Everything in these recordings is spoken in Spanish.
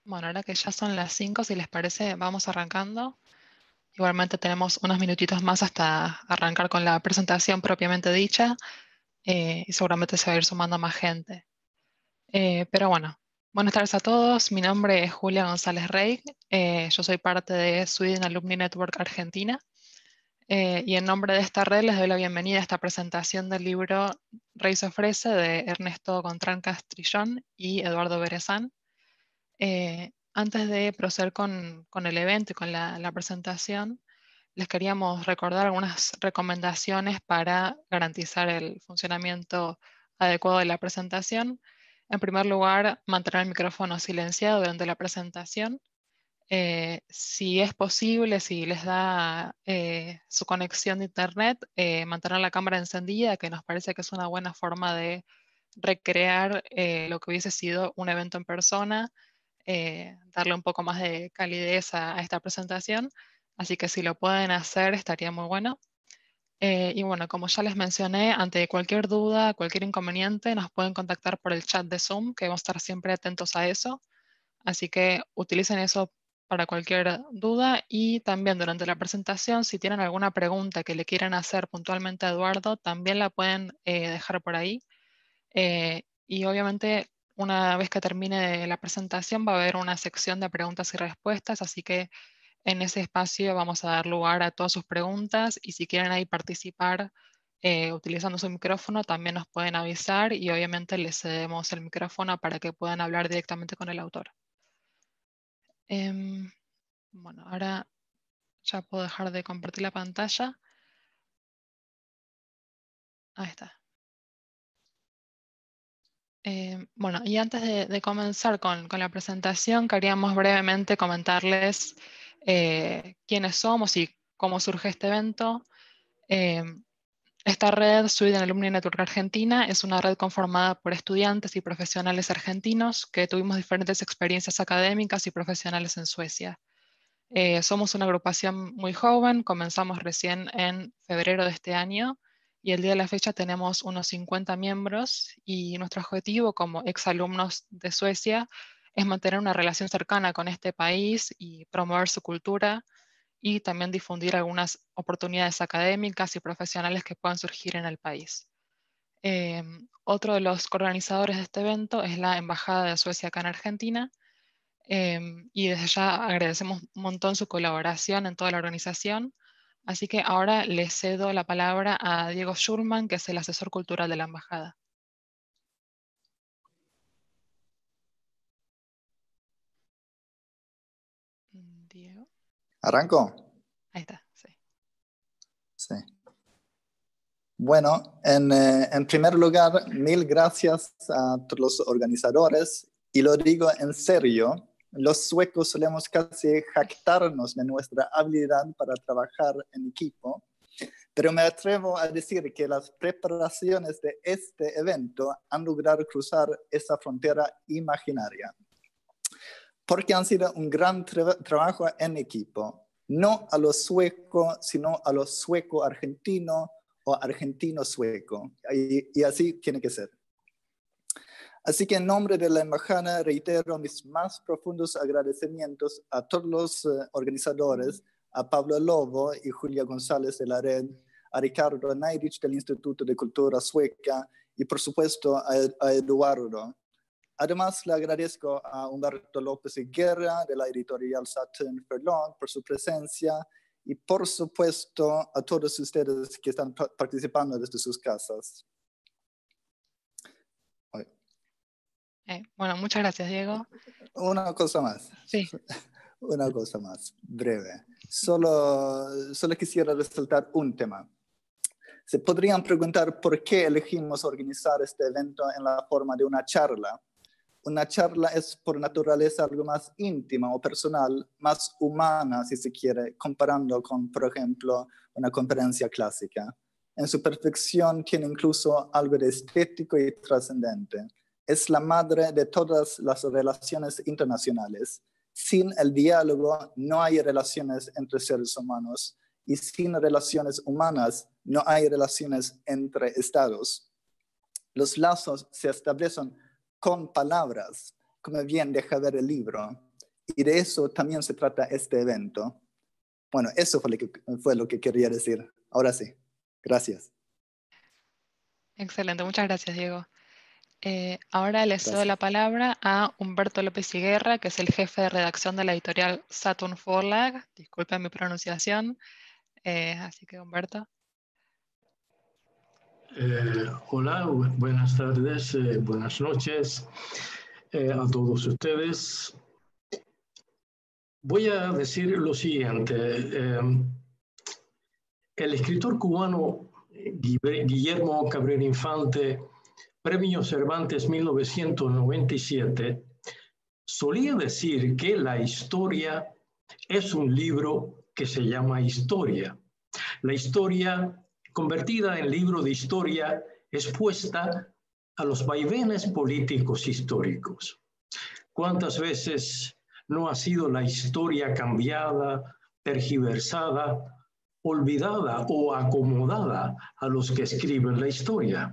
Bueno, ahora que ya son las 5, si les parece, vamos arrancando. Igualmente tenemos unos minutitos más hasta arrancar con la presentación propiamente dicha, y seguramente se va a ir sumando más gente. Pero bueno, buenas tardes a todos. Mi nombre es Julia González Rey. Yo soy parte de Sweden Alumni Network Argentina. Y en nombre de esta red les doy la bienvenida a esta presentación del libro Rey se ofrece de Ernesto Gontrán Castrillón y Eduardo Berezán. Antes de proceder con el evento y con la presentación, les queríamos recordar algunas recomendaciones para garantizar el funcionamiento adecuado de la presentación. En primer lugar, mantener el micrófono silenciado durante la presentación. Si es posible, si les da su conexión de internet, mantener la cámara encendida, que nos parece que es una buena forma de recrear lo que hubiese sido un evento en persona, darle un poco más de calidez a esta presentación. Así que si lo pueden hacer, estaría muy bueno. Y bueno, como ya les mencioné, ante cualquier duda, cualquier inconveniente, nos pueden contactar por el chat de Zoom, que vamos a estar siempre atentos a eso. Así que utilicen eso para cualquier duda, y también durante la presentación, si tienen alguna pregunta que le quieran hacer puntualmente a Eduardo, también la pueden dejar por ahí. Y obviamente una vez que termine la presentación va a haber una sección de preguntas y respuestas, así que en ese espacio vamos a dar lugar a todas sus preguntas, y si quieren ahí participar utilizando su micrófono, también nos pueden avisar y obviamente les cedemos el micrófono para que puedan hablar directamente con el autor. Bueno, ahora ya puedo dejar de compartir la pantalla. Ahí está. Bueno, y antes de comenzar con la presentación, queríamos brevemente comentarles quiénes somos y cómo surge este evento. Esta red, Sweden Alumni Network Argentina, es una red conformada por estudiantes y profesionales argentinos que tuvimos diferentes experiencias académicas y profesionales en Suecia. Somos una agrupación muy joven, comenzamos recién en febrero de este año, y el día de la fecha tenemos unos 50 miembros, y nuestro objetivo como exalumnos de Suecia es mantener una relación cercana con este país y promover su cultura, y también difundir algunas oportunidades académicas y profesionales que puedan surgir en el país. Otro de los organizadores de este evento es la Embajada de Suecia acá en Argentina, y desde ya agradecemos un montón su colaboración en toda la organización. Así que ahora le cedo la palabra a Diego Schulman, que es el asesor cultural de la embajada. Diego. ¿Arranco? Ahí está, sí. Sí. Bueno, en primer lugar, mil gracias a todos los organizadores, y lo digo en serio. Los suecos solemos casi jactarnos de nuestra habilidad para trabajar en equipo, pero me atrevo a decir que las preparaciones de este evento han logrado cruzar esa frontera imaginaria, porque han sido un gran trabajo en equipo, no a lo sueco, sino a lo sueco-argentino o argentino-sueco, y así tiene que ser. Así que en nombre de la embajada reitero mis más profundos agradecimientos a todos los organizadores, a Pablo Lobo y Julia González de la red, a Ricardo Neirich del Instituto de Cultura Sueca, y por supuesto a Eduardo. Además, le agradezco a Humberto López Guerra de la editorial Saturn Verlag por su presencia, y por supuesto a todos ustedes que están participando desde sus casas. Bueno, muchas gracias, Diego. Una cosa más. Sí. Una cosa más, breve. Solo quisiera resaltar un tema. Se podrían preguntar por qué elegimos organizar este evento en la forma de una charla. Una charla es por naturaleza algo más íntima o personal, más humana, si se quiere, comparando con, por ejemplo, una conferencia clásica. En su perfección tiene incluso algo de estético y trascendente. Es la madre de todas las relaciones internacionales. Sin el diálogo no hay relaciones entre seres humanos, y sin relaciones humanas no hay relaciones entre estados. Los lazos se establecen con palabras, como bien deja ver el libro. Y de eso también se trata este evento. Bueno, eso fue lo que quería decir. Ahora sí, gracias. Excelente, muchas gracias, Diego. Ahora le cedo la Gracias. palabra a Humberto López Higuerra, que es el jefe de redacción de la editorial Saturn Forlag. Disculpen mi pronunciación. Así que, Humberto. Hola, buenas tardes, buenas noches a todos ustedes. Voy a decir lo siguiente. El escritor cubano Guillermo Cabrera Infante, Premio Cervantes 1997, solía decir que la historia es un libro que se llama historia. La historia, convertida en libro de historia, es puesta a los vaivenes políticos históricos. ¿Cuántas veces no ha sido la historia cambiada, tergiversada, olvidada o acomodada a los que escriben la historia?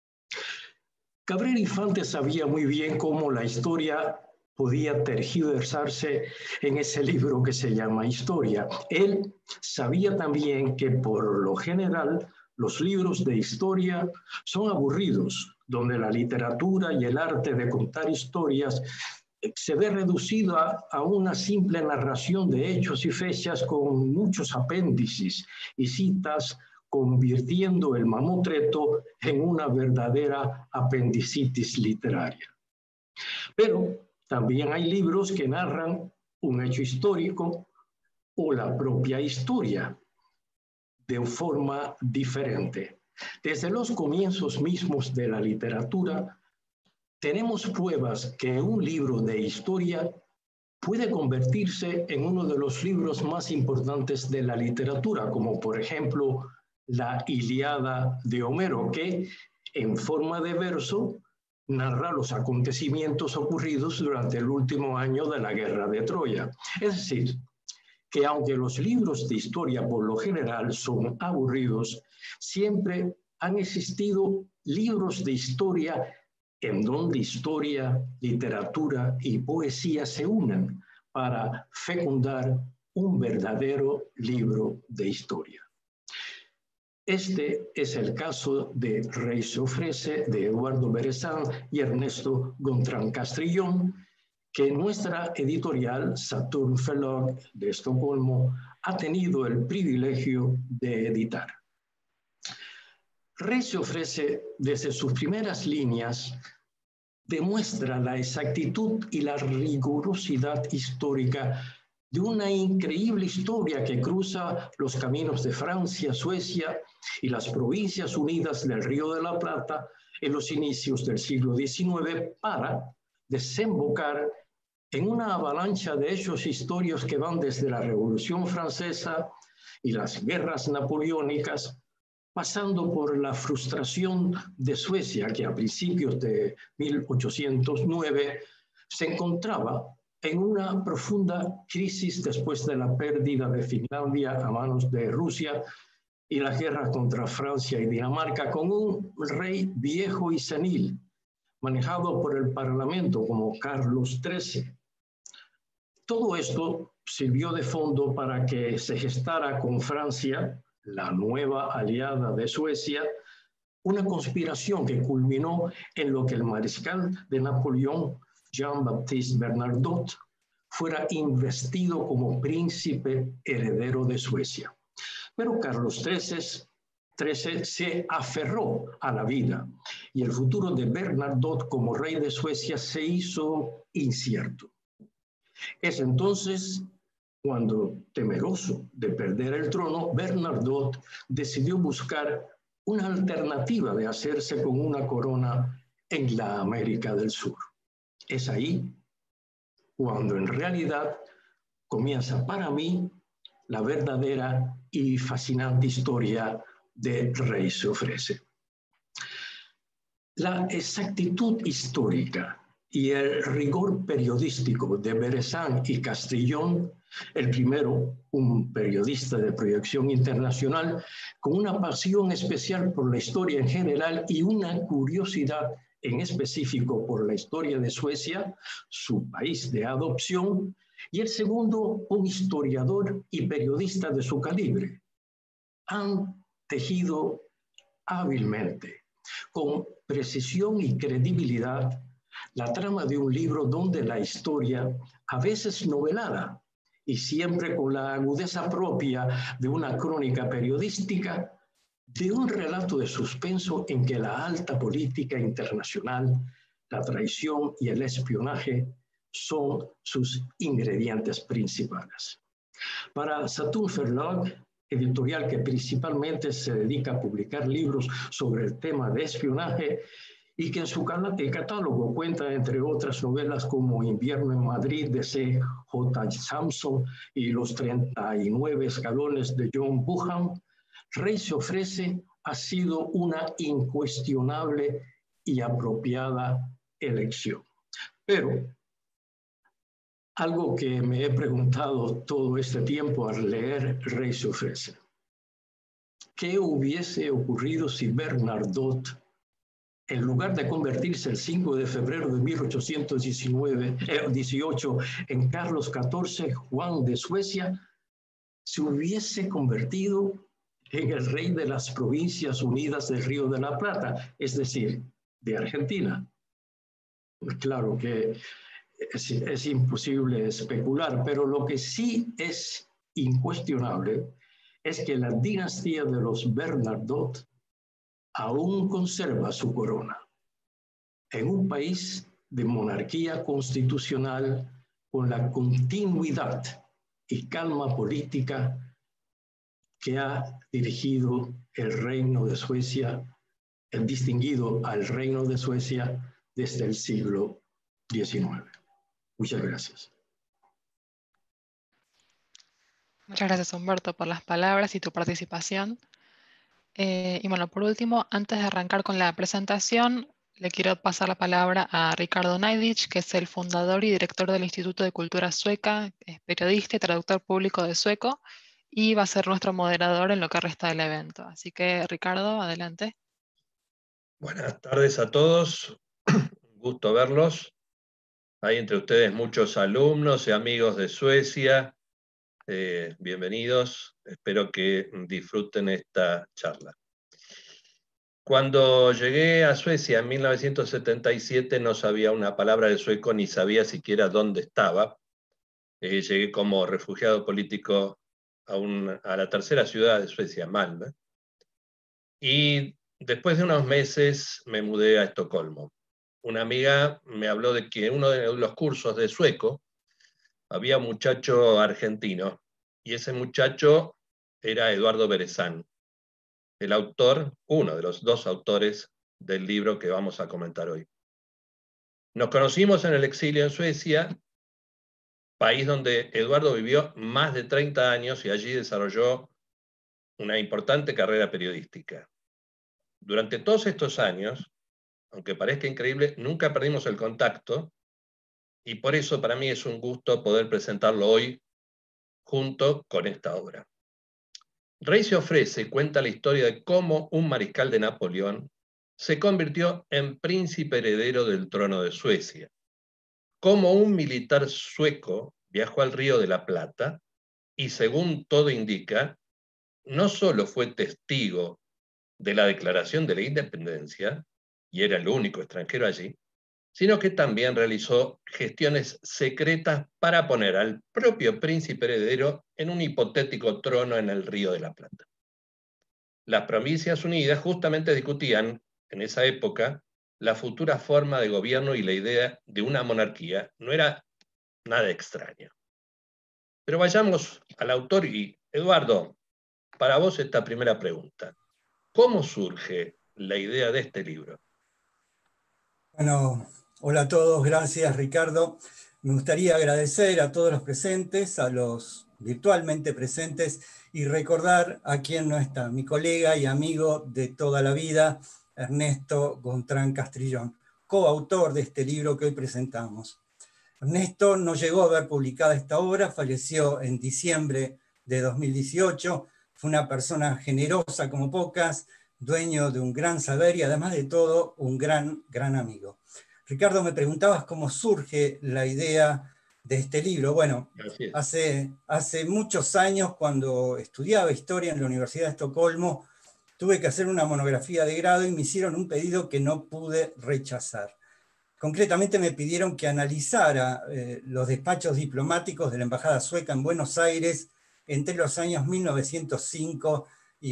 Cabrera Infante sabía muy bien cómo la historia podía tergiversarse en ese libro que se llama Historia. Él sabía también que por lo general los libros de historia son aburridos, donde la literatura y el arte de contar historias se ve reducida a una simple narración de hechos y fechas con muchos apéndices y citas, convirtiendo el mamotreto en una verdadera apendicitis literaria. Pero también hay libros que narran un hecho histórico o la propia historia de forma diferente. Desde los comienzos mismos de la literatura, tenemos pruebas que un libro de historia puede convertirse en uno de los libros más importantes de la literatura, como por ejemplo la Ilíada de Homero, que en forma de verso narra los acontecimientos ocurridos durante el último año de la guerra de Troya. Es decir, que aunque los libros de historia por lo general son aburridos, siempre han existido libros de historia en donde historia, literatura y poesía se unen para fecundar un verdadero libro de historia. Este es el caso de Rey se ofrece, de Eduardo Beresán y Ernesto Gontrán Castrillón, que nuestra editorial Saturn Forlag de Estocolmo ha tenido el privilegio de editar. Rey se ofrece, desde sus primeras líneas, demuestra la exactitud y la rigurosidad histórica de una increíble historia que cruza los caminos de Francia, Suecia y las Provincias Unidas del Río de la Plata en los inicios del siglo XIX para desembocar en una avalancha de hechos históricos que van desde la Revolución Francesa y las guerras napoleónicas, pasando por la frustración de Suecia, que a principios de 1809 se encontraba en una profunda crisis después de la pérdida de Finlandia a manos de Rusia y la guerra contra Francia y Dinamarca, con un rey viejo y senil, manejado por el Parlamento como Carlos XIII. Todo esto sirvió de fondo para que se gestara con Francia, la nueva aliada de Suecia, una conspiración que culminó en lo que el mariscal de Napoleón, Jean-Baptiste Bernadotte, fuera investido como príncipe heredero de Suecia. Pero Carlos XIII se aferró a la vida y el futuro de Bernadotte como rey de Suecia se hizo incierto. Es entonces cuando, temeroso de perder el trono, Bernadotte decidió buscar una alternativa de hacerse con una corona en la América del Sur. Es ahí cuando en realidad comienza para mí la verdadera y fascinante historia de Rey se ofrece. La exactitud histórica y el rigor periodístico de Beresán y Castrillón, el primero, un periodista de proyección internacional, con una pasión especial por la historia en general y una curiosidad en específico por la historia de Suecia, su país de adopción, y el segundo, un historiador y periodista de su calibre. Han tejido hábilmente, con precisión y credibilidad, la trama de un libro donde la historia, a veces novelada y siempre con la agudeza propia de una crónica periodística, de un relato de suspenso en que la alta política internacional, la traición y el espionaje son sus ingredientes principales. Para Saturn Verlag, editorial que principalmente se dedica a publicar libros sobre el tema de espionaje y que en su catálogo cuenta, entre otras novelas como Invierno en Madrid de C.J. Sampson y Los 39 escalones de John Buchan, Rey se ofrece ha sido una incuestionable y apropiada elección. Pero algo que me he preguntado todo este tiempo al leer Rey se ofrece: ¿qué hubiese ocurrido si Bernadotte, en lugar de convertirse el 5 de febrero de 1818 en Carlos XIV, Juan de Suecia, se hubiese convertido en el rey de las Provincias Unidas del Río de la Plata, es decir, de Argentina? Claro que es imposible especular, pero lo que sí es incuestionable es que la dinastía de los Bernadotte aún conserva su corona en un país de monarquía constitucional con la continuidad y calma política que ha dirigido el Reino de Suecia, el distinguido al Reino de Suecia desde el siglo XIX. Muchas gracias. Muchas gracias, Humberto, por las palabras y tu participación. Y bueno, por último, antes de arrancar con la presentación, le quiero pasar la palabra a Ricardo Neidich, que es el fundador y director del Instituto de Cultura Sueca, es periodista y traductor público de sueco, y va a ser nuestro moderador en lo que resta del evento. Así que, Ricardo, adelante. Buenas tardes a todos, un gusto verlos. Hay entre ustedes muchos alumnos y amigos de Suecia. Bienvenidos, espero que disfruten esta charla. Cuando llegué a Suecia en 1977 no sabía una palabra de sueco ni sabía siquiera dónde estaba. Llegué como refugiado político a la tercera ciudad de Suecia, Malmö. Y después de unos meses me mudé a Estocolmo. Una amiga me habló de que en uno de los cursos de sueco había un muchacho argentino, y ese muchacho era Eduardo Berezán, el autor, uno de los dos autores del libro que vamos a comentar hoy. Nos conocimos en el exilio en Suecia, país donde Eduardo vivió más de 30 años y allí desarrolló una importante carrera periodística. Durante todos estos años, aunque parezca increíble, nunca perdimos el contacto, y por eso para mí es un gusto poder presentarlo hoy junto con esta obra. Rey se ofrece cuenta la historia de cómo un mariscal de Napoleón se convirtió en príncipe heredero del trono de Suecia, cómo un militar sueco viajó al Río de la Plata y, según todo indica, no solo fue testigo de la declaración de la independencia, y era el único extranjero allí, sino que también realizó gestiones secretas para poner al propio príncipe heredero en un hipotético trono en el Río de la Plata. Las Provincias Unidas justamente discutían, en esa época, la futura forma de gobierno, y la idea de una monarquía no era nada extraño. Pero vayamos al autor y, Eduardo, para vos esta primera pregunta. ¿Cómo surge la idea de este libro? Bueno, hola a todos, gracias Ricardo. Me gustaría agradecer a todos los presentes, a los virtualmente presentes, y recordar a quien no está, mi colega y amigo de toda la vida, Ernesto Gontrán Castrillón, coautor de este libro que hoy presentamos. Ernesto no llegó a ver publicada esta obra, falleció en diciembre de 2018, fue una persona generosa como pocas, dueño de un gran saber y además de todo un gran amigo. Ricardo, me preguntabas cómo surge la idea de este libro. Bueno, hace muchos años, cuando estudiaba historia en la Universidad de Estocolmo, tuve que hacer una monografía de grado y me hicieron un pedido que no pude rechazar. Concretamente me pidieron que analizara los despachos diplomáticos de la Embajada Sueca en Buenos Aires entre los años 1905 y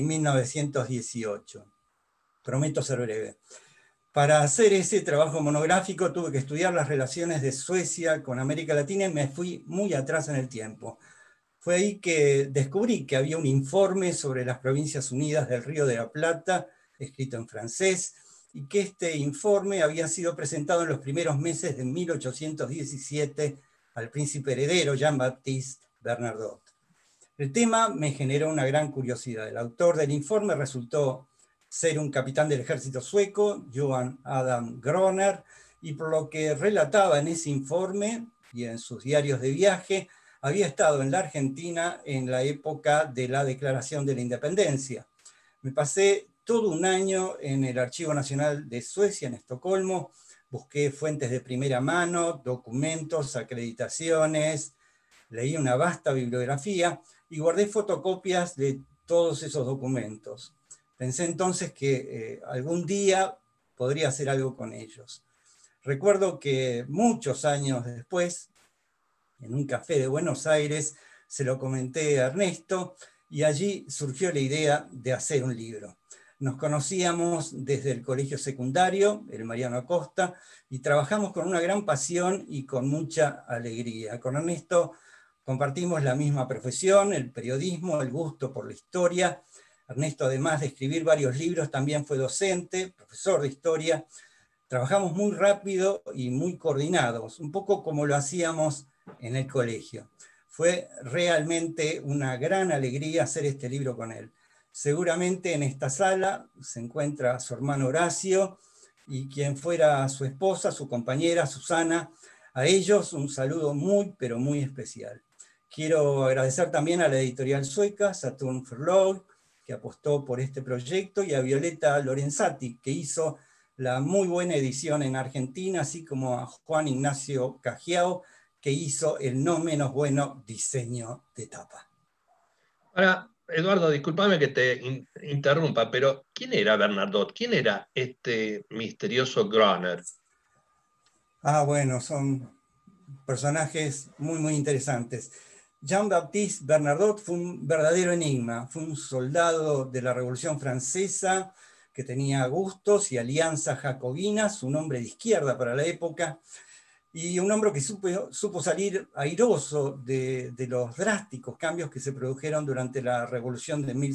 1918. Prometo ser breve. Para hacer ese trabajo monográfico tuve que estudiar las relaciones de Suecia con América Latina y me fui muy atrás en el tiempo. Fue ahí que descubrí que había un informe sobre las Provincias Unidas del Río de la Plata, escrito en francés, y que este informe había sido presentado en los primeros meses de 1817 al príncipe heredero Jean-Baptiste Bernadotte. El tema me generó una gran curiosidad. El autor del informe resultó ser un capitán del ejército sueco, Johan Adam Groner, y por lo que relataba en ese informe y en sus diarios de viaje, había estado en la Argentina en la época de la Declaración de la Independencia. Me pasé todo un año en el Archivo Nacional de Suecia, en Estocolmo, busqué fuentes de primera mano, documentos, acreditaciones, leí una vasta bibliografía y guardé fotocopias de todos esos documentos. Pensé entonces que algún día podría hacer algo con ellos. Recuerdo que muchos años después, en un café de Buenos Aires, se lo comenté a Ernesto y allí surgió la idea de hacer un libro. Nos conocíamos desde el colegio secundario, el Mariano Acosta, y trabajamos con una gran pasión y con mucha alegría. Con Ernesto compartimos la misma profesión, el periodismo, el gusto por la historia. Ernesto, además de escribir varios libros, también fue docente, profesor de historia. Trabajamos muy rápido y muy coordinados, un poco como lo hacíamos en el colegio. Fue realmente una gran alegría hacer este libro con él. Seguramente en esta sala se encuentra su hermano Horacio y quien fuera su esposa, su compañera Susana. A ellos un saludo muy, pero muy especial. Quiero agradecer también a la editorial sueca, Saturn Förlag, que apostó por este proyecto, y a Violeta Lorenzati, que hizo la muy buena edición en Argentina, así como a Juan Ignacio Cajiao, que hizo el no menos bueno diseño de tapa. Ahora, Eduardo, discúlpame que te interrumpa, pero ¿quién era Bernadotte? ¿Quién era este misterioso Groner? Bueno, son personajes muy, muy interesantes. Jean-Baptiste Bernadotte fue un verdadero enigma, fue un soldado de la Revolución Francesa que tenía gustos y alianzas jacobinas, un hombre de izquierda para la época, y un hombre que supo salir airoso de los drásticos cambios que se produjeron durante la Revolución de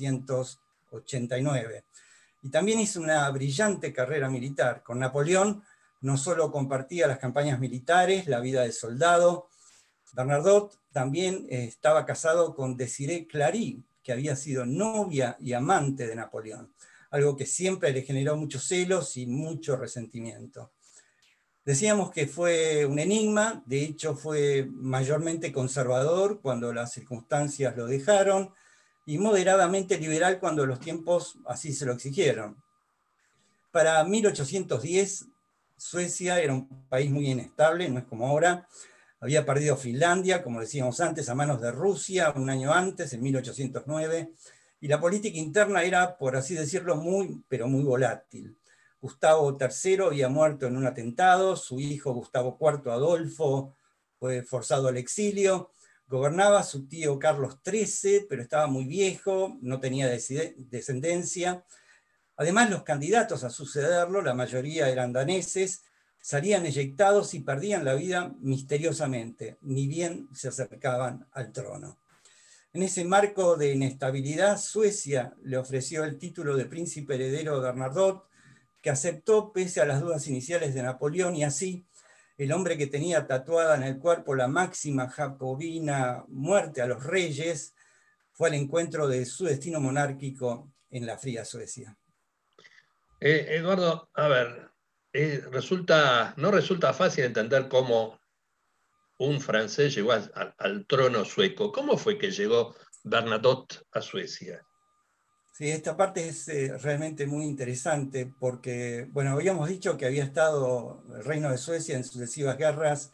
1789. Y también hizo una brillante carrera militar. Con Napoleón no solo compartía las campañas militares, la vida de soldado. Bernadotte también estaba casado con Désirée Clary, que había sido novia y amante de Napoleón, algo que siempre le generó muchos celos y mucho resentimiento. Decíamos que fue un enigma, de hecho fue mayormente conservador cuando las circunstancias lo dejaron, y moderadamente liberal cuando los tiempos así se lo exigieron. Para 1810, Suecia era un país muy inestable, no es como ahora. Había perdido Finlandia, como decíamos antes, a manos de Rusia un año antes, en 1809, y la política interna era, por así decirlo, muy, pero muy volátil. Gustavo III había muerto en un atentado, su hijo Gustavo IV Adolfo fue forzado al exilio, gobernaba su tío Carlos XIII, pero estaba muy viejo, no tenía descendencia. Además, los candidatos a sucederlo, la mayoría eran daneses, salían eyectados y perdían la vida misteriosamente, ni bien se acercaban al trono. En ese marco de inestabilidad, Suecia le ofreció el título de príncipe heredero de Bernadotte, que aceptó pese a las dudas iniciales de Napoleón, y así el hombre que tenía tatuada en el cuerpo la máxima jacobina muerte a los reyes fue al encuentro de su destino monárquico en la fría Suecia. Eduardo, a ver, no resulta fácil entender cómo un francés llegó al trono sueco. ¿Cómo fue que llegó Bernadotte a Suecia? Sí, esta parte es realmente muy interesante porque, bueno, habíamos dicho que había estado el reino de Suecia en sucesivas guerras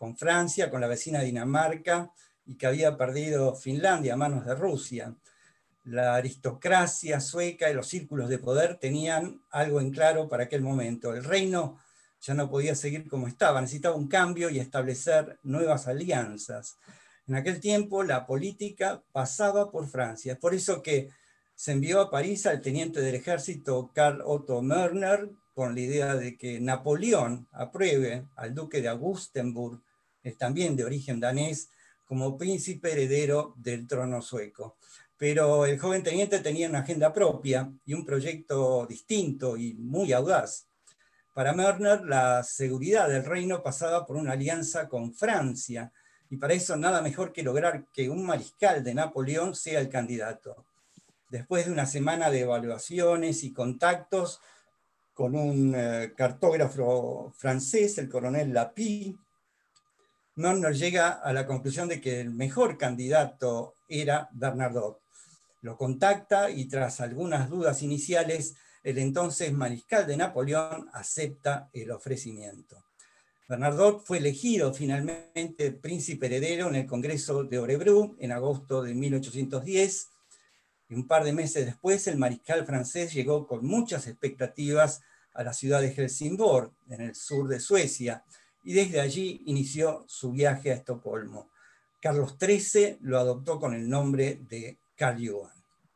con Francia, con la vecina Dinamarca, y que había perdido Finlandia a manos de Rusia. La aristocracia sueca y los círculos de poder tenían algo en claro para aquel momento. El reino ya no podía seguir como estaba, necesitaba un cambio y establecer nuevas alianzas. En aquel tiempo la política pasaba por Francia. Es por eso que se envió a París al teniente del ejército Karl Otto Mörner con la idea de que Napoleón apruebe al duque de Augustenburg, también de origen danés, como príncipe heredero del trono sueco. Pero el joven teniente tenía una agenda propia y un proyecto distinto y muy audaz. Para Mörner, la seguridad del reino pasaba por una alianza con Francia, y para eso nada mejor que lograr que un mariscal de Napoleón sea el candidato. Después de una semana de evaluaciones y contactos con un cartógrafo francés, el coronel Lapie, Mörner llega a la conclusión de que el mejor candidato era Bernadotte. Lo contacta y tras algunas dudas iniciales, el entonces mariscal de Napoleón acepta el ofrecimiento. Bernadotte fue elegido finalmente príncipe heredero en el Congreso de Örebro en agosto de 1810, y un par de meses después el mariscal francés llegó con muchas expectativas a la ciudad de Helsingborg, en el sur de Suecia, y desde allí inició su viaje a Estocolmo. Carlos XIII lo adoptó con el nombre de Karl Johan.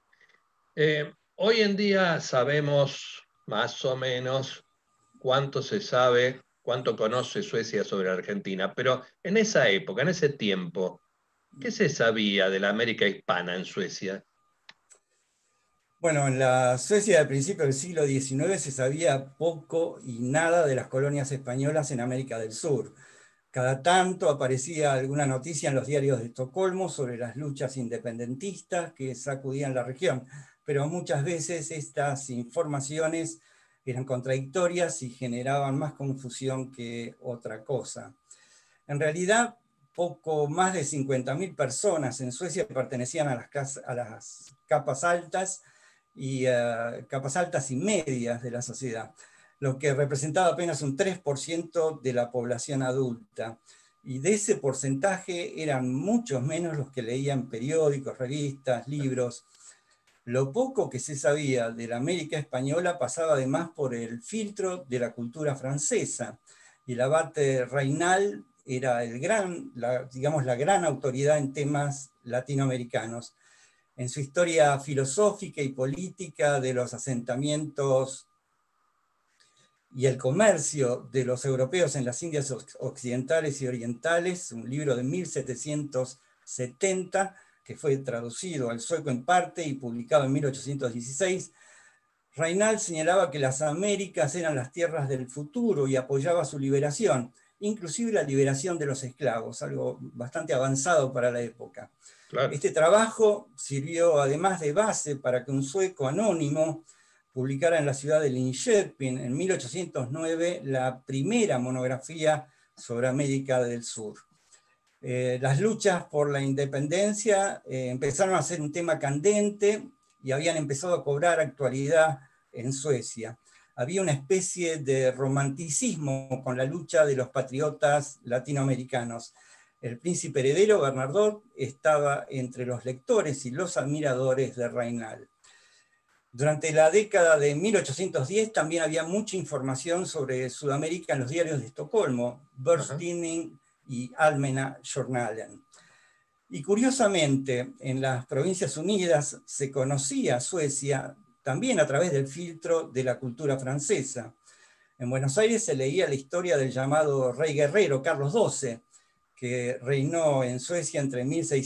Hoy en día sabemos más o menos cuánto se sabe, cuánto conoce Suecia sobre Argentina, pero en esa época, en ese tiempo, ¿qué se sabía de la América hispana en Suecia? Bueno, en la Suecia del principio del siglo XIX se sabía poco y nada de las colonias españolas en América del Sur. Cada tanto aparecía alguna noticia en los diarios de Estocolmo sobre las luchas independentistas que sacudían la región, pero muchas veces estas informaciones eran contradictorias y generaban más confusión que otra cosa. En realidad, poco más de 50.000 personas en Suecia pertenecían a las capas altas y medias de la sociedad, lo que representaba apenas un 3% de la población adulta. Y de ese porcentaje eran muchos menos los que leían periódicos, revistas, libros. Lo poco que se sabía de la América española pasaba además por el filtro de la cultura francesa. Y el abate Raynal era la gran autoridad en temas latinoamericanos. En su historia filosófica y política de los asentamientos y el comercio de los europeos en las Indias occidentales y orientales, un libro de 1770, que fue traducido al sueco en parte y publicado en 1816, Raynal señalaba que las Américas eran las tierras del futuro y apoyaba su liberación, inclusive la liberación de los esclavos, algo bastante avanzado para la época. Claro. Este trabajo sirvió además de base para que un sueco anónimo publicara en la ciudad de Linköping en 1809 la primera monografía sobre América del Sur. Las luchas por la independencia empezaron a ser un tema candente y habían empezado a cobrar actualidad en Suecia. Había una especie de romanticismo con la lucha de los patriotas latinoamericanos. El príncipe heredero, Bernadotte, estaba entre los lectores y los admiradores de Raynal. Durante la década de 1810 también había mucha información sobre Sudamérica en los diarios de Estocolmo, Börstidning y Allmänna Journalen. Y curiosamente, en las Provincias Unidas se conocía Suecia también a través del filtro de la cultura francesa. En Buenos Aires se leía la historia del llamado rey guerrero Carlos XII, que reinó en Suecia entre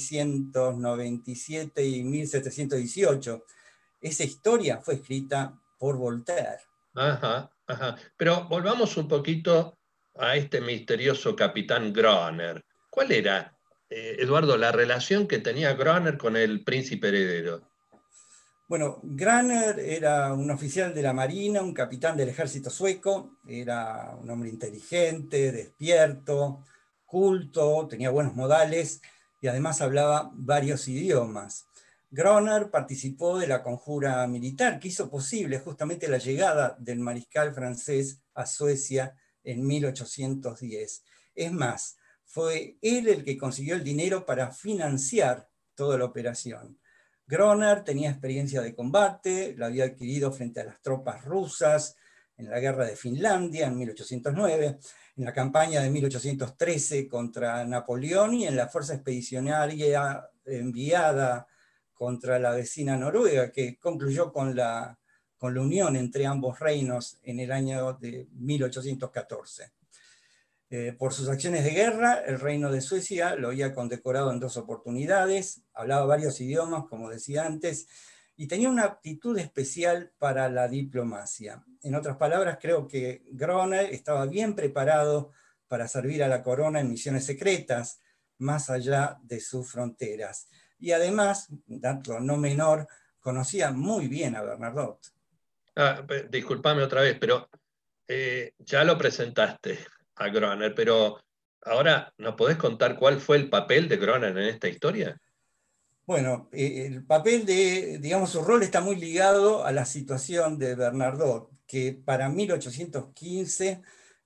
1697 y 1718. Esa historia fue escrita por Voltaire. Pero volvamos un poquito a este misterioso capitán Groner. ¿Cuál era, Eduardo, la relación que tenía Groner con el príncipe heredero? Bueno, Groner era un oficial de la Marina, un capitán del ejército sueco, era un hombre inteligente, despierto, culto, tenía buenos modales y además hablaba varios idiomas. Groner participó de la conjura militar que hizo posible justamente la llegada del mariscal francés a Suecia en 1810. Es más, fue él el que consiguió el dinero para financiar toda la operación. Groner tenía experiencia de combate, la había adquirido frente a las tropas rusas en la guerra de Finlandia en 1809, en la campaña de 1813 contra Napoleón y en la fuerza expedicionaria enviada contra la vecina Noruega, que concluyó con la unión entre ambos reinos en el año de 1814. Por sus acciones de guerra, el reino de Suecia lo había condecorado en 2 oportunidades, hablaba varios idiomas, como decía antes, y tenía una aptitud especial para la diplomacia. En otras palabras, creo que Groner estaba bien preparado para servir a la corona en misiones secretas, más allá de sus fronteras. Y además, dato no menor, conocía muy bien a Bernadotte. Disculpame otra vez, pero ya lo presentaste a Groner, pero ahora, ¿nos podés contar cuál fue el papel de Groner en esta historia? Bueno, el papel digamos, su rol está muy ligado a la situación de Bernadotte, que para 1815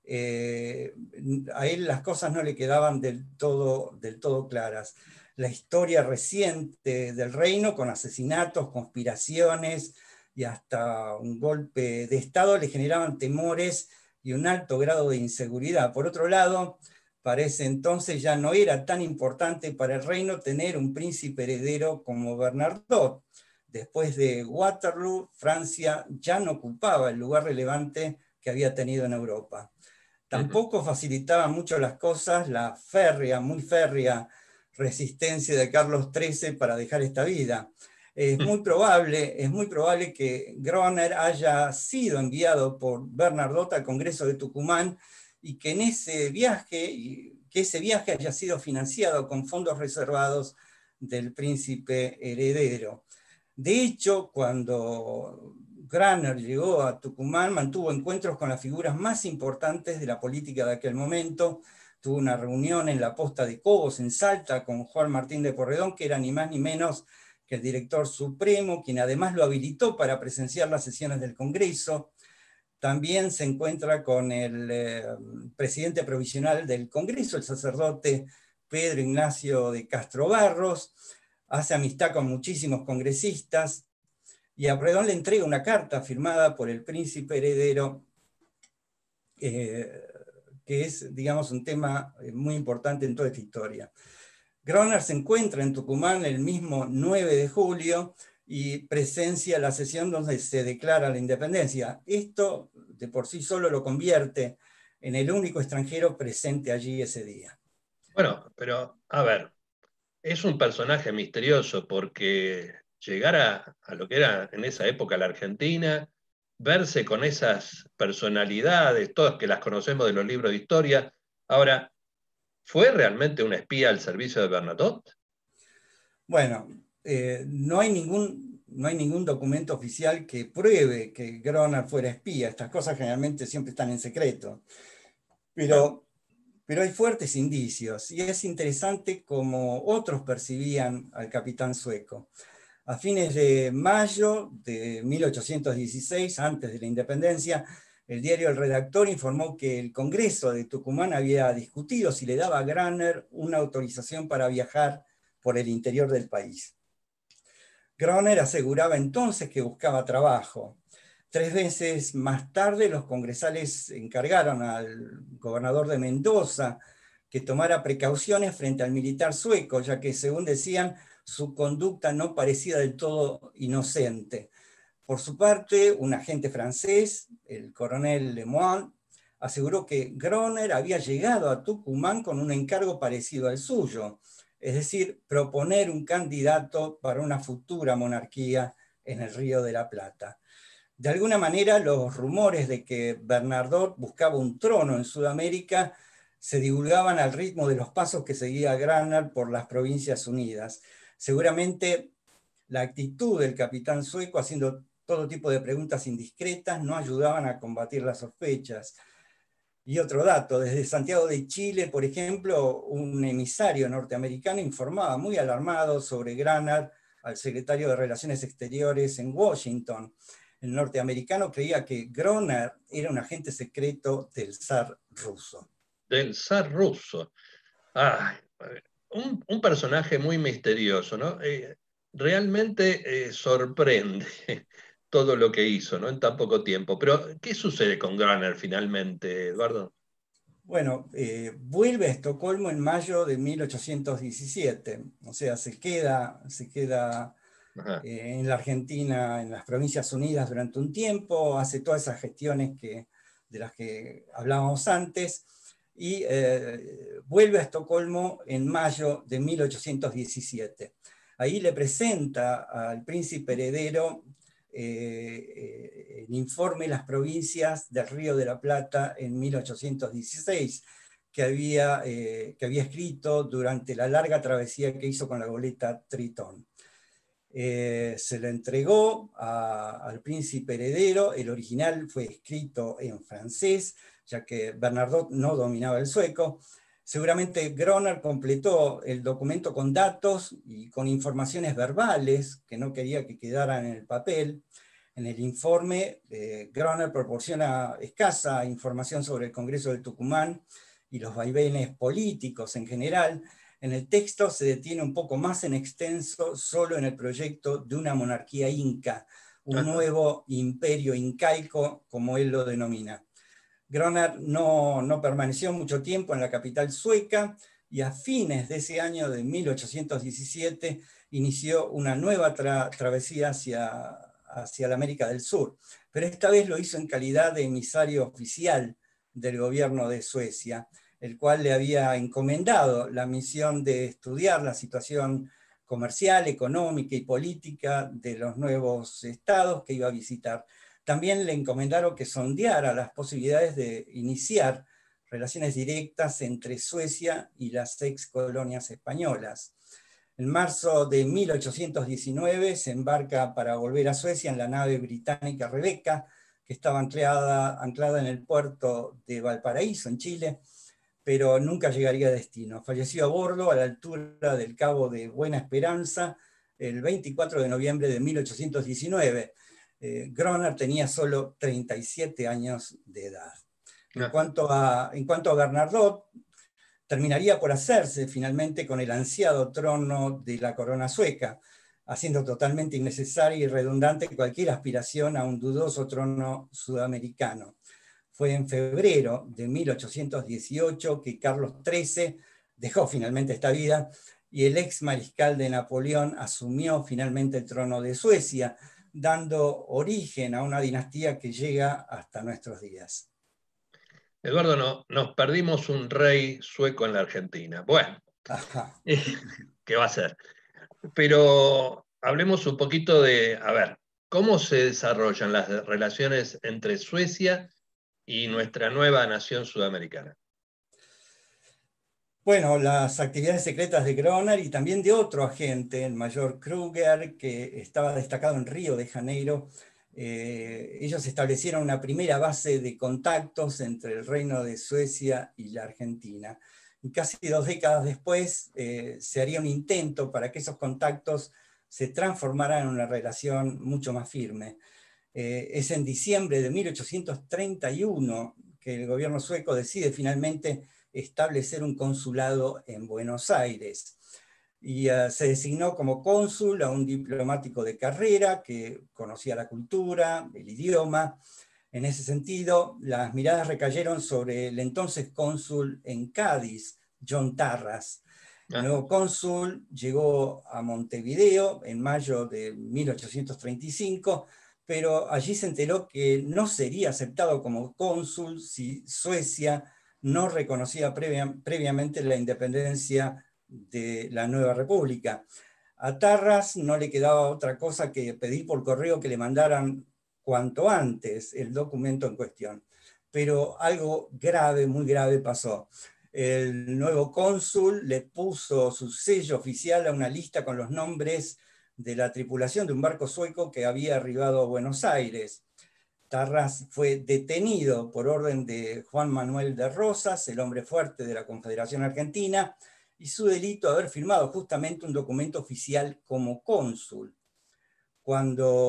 a él las cosas no le quedaban del todo claras. La historia reciente del reino, con asesinatos, conspiraciones y hasta un golpe de Estado, le generaban temores y un alto grado de inseguridad. Por otro lado, para ese entonces ya no era tan importante para el reino tener un príncipe heredero como Bernadotte. Después de Waterloo, Francia ya no ocupaba el lugar relevante que había tenido en Europa. Tampoco facilitaba mucho las cosas la muy férrea resistencia de Carlos XIII para dejar esta vida. Es muy probable que Groner haya sido enviado por Bernadotte al Congreso de Tucumán y que ese viaje haya sido financiado con fondos reservados del príncipe heredero. De hecho, cuando Groner llegó a Tucumán, mantuvo encuentros con las figuras más importantes de la política de aquel momento. Tuvo una reunión en la posta de Cobos, en Salta, con Juan Martín de Porredón, que era ni más ni menos que el director supremo, quien además lo habilitó para presenciar las sesiones del Congreso. También se encuentra con el presidente provisional del Congreso, el sacerdote Pedro Ignacio de Castro Barros, hace amistad con muchísimos congresistas, y a Porredón le entrega una carta firmada por el príncipe heredero, que es, digamos, un tema muy importante en toda esta historia. Groner se encuentra en Tucumán el mismo 9 de julio y presencia la sesión donde se declara la independencia. Esto de por sí solo lo convierte en el único extranjero presente allí ese día. Bueno, pero a ver, es un personaje misterioso porque llegar a lo que era en esa época la Argentina, verse con esas personalidades, todas que las conocemos de los libros de historia. Ahora, ¿fue realmente un espía al servicio de Bernadotte? Bueno, no hay ningún documento oficial que pruebe que Groner fuera espía. Estas cosas generalmente siempre están en secreto. Pero hay fuertes indicios, y es interesante cómo otros percibían al capitán sueco. A fines de mayo de 1816, antes de la independencia, el diario El Redactor informó que el Congreso de Tucumán había discutido si le daba a Groner una autorización para viajar por el interior del país. Groner aseguraba entonces que buscaba trabajo. 3 veces más tarde, los congresales encargaron al gobernador de Mendoza que tomara precauciones frente al militar sueco, ya que, según decían, su conducta no parecía del todo inocente. Por su parte, un agente francés, el coronel Lemoine, aseguró que Groner había llegado a Tucumán con un encargo parecido al suyo, es decir, proponer un candidato para una futura monarquía en el Río de la Plata. De alguna manera, los rumores de que Bernadotte buscaba un trono en Sudamérica se divulgaban al ritmo de los pasos que seguía Groner por las Provincias Unidas. Seguramente la actitud del capitán sueco, haciendo todo tipo de preguntas indiscretas, no ayudaban a combatir las sospechas. Y otro dato, desde Santiago de Chile, por ejemplo, un emisario norteamericano informaba muy alarmado sobre Groner al secretario de Relaciones Exteriores en Washington. El norteamericano creía que Groner era un agente secreto del zar ruso. Del zar ruso. Ah, un personaje muy misterioso, ¿no? Realmente sorprende todo lo que hizo, ¿no? En tan poco tiempo. Pero, ¿qué sucede con Groner finalmente, Eduardo? Bueno, vuelve a Estocolmo en mayo de 1817, o sea, se queda Ajá. en la Argentina, en las Provincias Unidas durante un tiempo, hace todas esas gestiones de las que hablábamos antes, y vuelve a Estocolmo en mayo de 1817. Ahí le presenta al príncipe heredero el informe Las provincias del Río de la Plata en 1816, que había escrito durante la larga travesía que hizo con la goleta Tritón. Se lo entregó al príncipe heredero. El original fue escrito en francés, ya que Bernadotte no dominaba el sueco. Seguramente Groner completó el documento con datos y con informaciones verbales que no quería que quedaran en el papel. En el informe, Groner proporciona escasa información sobre el Congreso del Tucumán y los vaivenes políticos en general. En el texto se detiene un poco más en extenso solo en el proyecto de una monarquía inca, un Ajá. nuevo imperio incaico, como él lo denomina. Groner no permaneció mucho tiempo en la capital sueca y a fines de ese año de 1817 inició una nueva travesía hacia la América del Sur, pero esta vez lo hizo en calidad de emisario oficial del gobierno de Suecia, el cual le había encomendado la misión de estudiar la situación comercial, económica y política de los nuevos estados que iba a visitar. También le encomendaron que sondeara las posibilidades de iniciar relaciones directas entre Suecia y las ex colonias españolas. En marzo de 1819 se embarca para volver a Suecia en la nave británica Rebecca, que estaba anclada en el puerto de Valparaíso, en Chile, pero nunca llegaría a destino. Falleció a bordo a la altura del Cabo de Buena Esperanza el 24 de noviembre de 1819. Groner tenía solo 37 años de edad. En Ajá. cuanto a Bernadotte, terminaría por hacerse finalmente con el ansiado trono de la corona sueca, haciendo totalmente innecesaria y redundante cualquier aspiración a un dudoso trono sudamericano. Fue en febrero de 1818 que Carlos XIII dejó finalmente esta vida y el ex mariscal de Napoleón asumió finalmente el trono de Suecia, dando origen a una dinastía que llega hasta nuestros días. Eduardo, no, nos perdimos un rey sueco en la Argentina. Bueno, Ajá. ¿qué va a ser? Pero hablemos un poquito de, a ver, ¿cómo se desarrollan las relaciones entre Suecia y nuestra nueva nación sudamericana? Bueno, las actividades secretas de Groner y también de otro agente, el mayor Kruger, que estaba destacado en Río de Janeiro. Ellos establecieron una primera base de contactos entre el Reino de Suecia y la Argentina. Y casi 2 décadas después se haría un intento para que esos contactos se transformaran en una relación mucho más firme. Es en diciembre de 1831 que el gobierno sueco decide finalmente establecer un consulado en Buenos Aires. Y se designó como cónsul a un diplomático de carrera que conocía la cultura, el idioma. En ese sentido, las miradas recayeron sobre el entonces cónsul en Cádiz, John Tarras. El Ajá. nuevo cónsul llegó a Montevideo en mayo de 1835, pero allí se enteró que no sería aceptado como cónsul si Suecia no reconocía previamente la independencia de la nueva república. A Tarras no le quedaba otra cosa que pedir por correo que le mandaran cuanto antes el documento en cuestión. Pero algo grave, muy grave pasó. El nuevo cónsul le puso su sello oficial a una lista con los nombres de la tripulación de un barco sueco que había arribado a Buenos Aires. Tarras fue detenido por orden de Juan Manuel de Rosas, el hombre fuerte de la Confederación Argentina, y su delito haber firmado justamente un documento oficial como cónsul,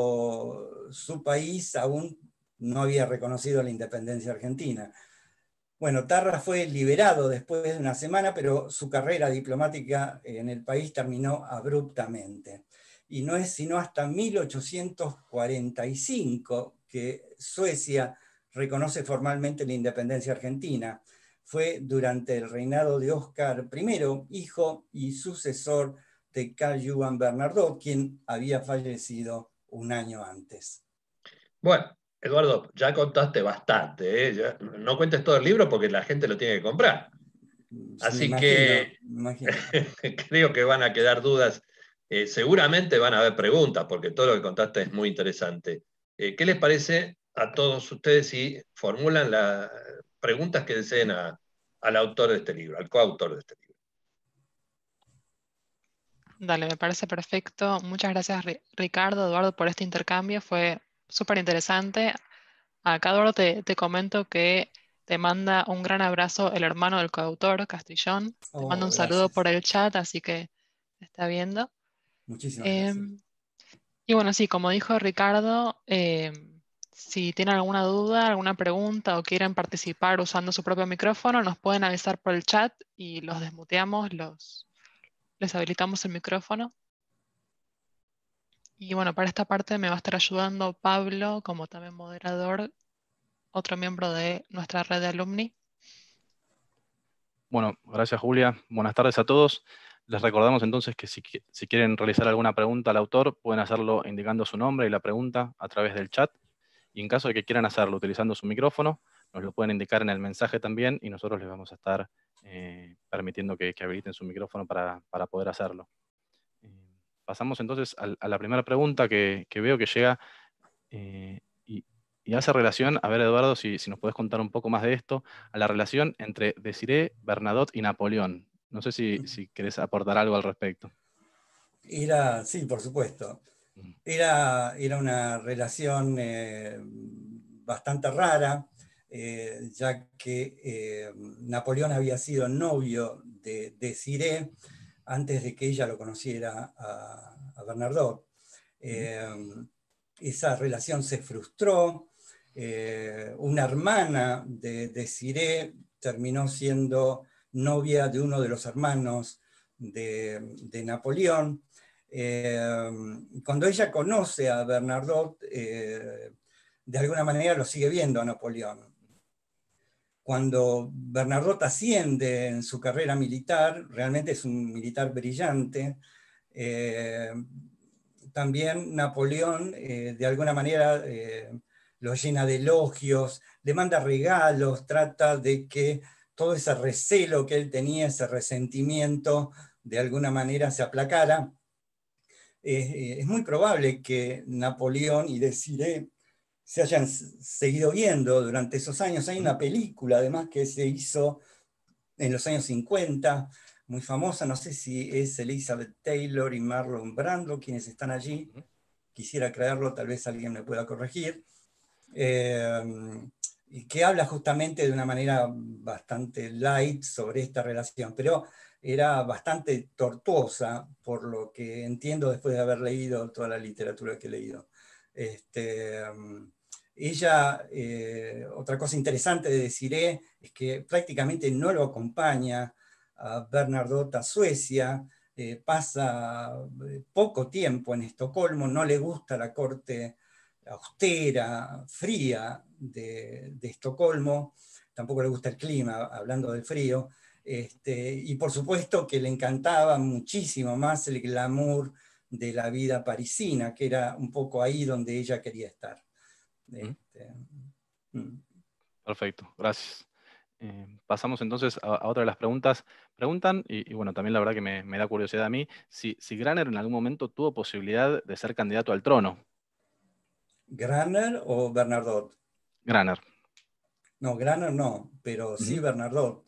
cuando su país aún no había reconocido la independencia argentina. Bueno, Tarra fue liberado después de una semana, pero su carrera diplomática en el país terminó abruptamente. Y no es sino hasta 1845 que Suecia reconoce formalmente la independencia argentina. Fue durante el reinado de Óscar I, hijo y sucesor de Carl Johan Bernadotte, quien había fallecido un año antes. Bueno, Eduardo, ya contaste bastante, ¿eh? No cuentes todo el libro porque la gente lo tiene que comprar. Así que me imagino. creo que van a quedar dudas. Seguramente van a haber preguntas porque todo lo que contaste es muy interesante. ¿Qué les parece a todos ustedes si formulan las preguntas que deseen al autor de este libro, al coautor de este libro? Dale, me parece perfecto. Muchas gracias, Ricardo, Eduardo, por este intercambio. Fue súper interesante. Acá, Eduardo, te comento que te manda un gran abrazo el hermano del coautor, Castrillón. Te manda Oh, un saludo gracias. por el chat, así que te está viendo. Muchísimas gracias. Em, y bueno, sí, como dijo Ricardo, si tienen alguna duda, alguna pregunta o quieren participar usando su propio micrófono, nos pueden avisar por el chat y los desmuteamos, les habilitamos el micrófono. Y bueno, para esta parte me va a estar ayudando Pablo, como también moderador, otro miembro de nuestra red de alumni. Bueno, gracias Julia. Buenas tardes a todos. Les recordamos entonces que si quieren realizar alguna pregunta al autor, pueden hacerlo indicando su nombre y la pregunta a través del chat. Y en caso de que quieran hacerlo utilizando su micrófono, nos lo pueden indicar en el mensaje también y nosotros les vamos a estar permitiendo que habiliten su micrófono para poder hacerlo. Pasamos entonces a la primera pregunta que veo que llega y hace relación, a ver Eduardo, si nos podés contar un poco más de esto, a la relación entre Désirée, Bernadotte y Napoleón. No sé si querés aportar algo al respecto. Sí, por supuesto. Era una relación bastante rara, ya que Napoleón había sido novio de Désirée antes de que ella lo conociera a Bernadotte. Esa relación se frustró. Una hermana de Désirée terminó siendo novia de uno de los hermanos de Napoleón. Cuando ella conoce a Bernadotte, de alguna manera lo sigue viendo a Napoleón. Cuando Bernadotte asciende en su carrera militar, realmente es un militar brillante, también Napoleón de alguna manera lo llena de elogios, le manda regalos, trata de que todo ese recelo que él tenía, ese resentimiento, de alguna manera se aplacara. Es muy probable que Napoleón y Désirée se hayan seguido viendo durante esos años. Hay una película además que se hizo en los años 50, muy famosa, no sé si es Elizabeth Taylor y Marlon Brando quienes están allí, quisiera creerlo, tal vez alguien me pueda corregir, y que habla justamente de una manera bastante light sobre esta relación, pero era bastante tortuosa, por lo que entiendo después de haber leído toda la literatura que he leído. Ella, otra cosa interesante de Désirée es que prácticamente no lo acompaña a Bernadotte a Suecia, pasa poco tiempo en Estocolmo, no le gusta la corte austera, fría de Estocolmo, tampoco le gusta el clima, hablando del frío, y por supuesto que le encantaba muchísimo más el glamour de la vida parisina, que era un poco ahí donde ella quería estar. Perfecto, gracias. Pasamos entonces a otra de las preguntas. Preguntan, y bueno, también la verdad que me da curiosidad a mí, si Granner en algún momento tuvo posibilidad de ser candidato al trono. ¿Granner o Bernadotte? Granner. No, Granner no, pero sí Bernadotte.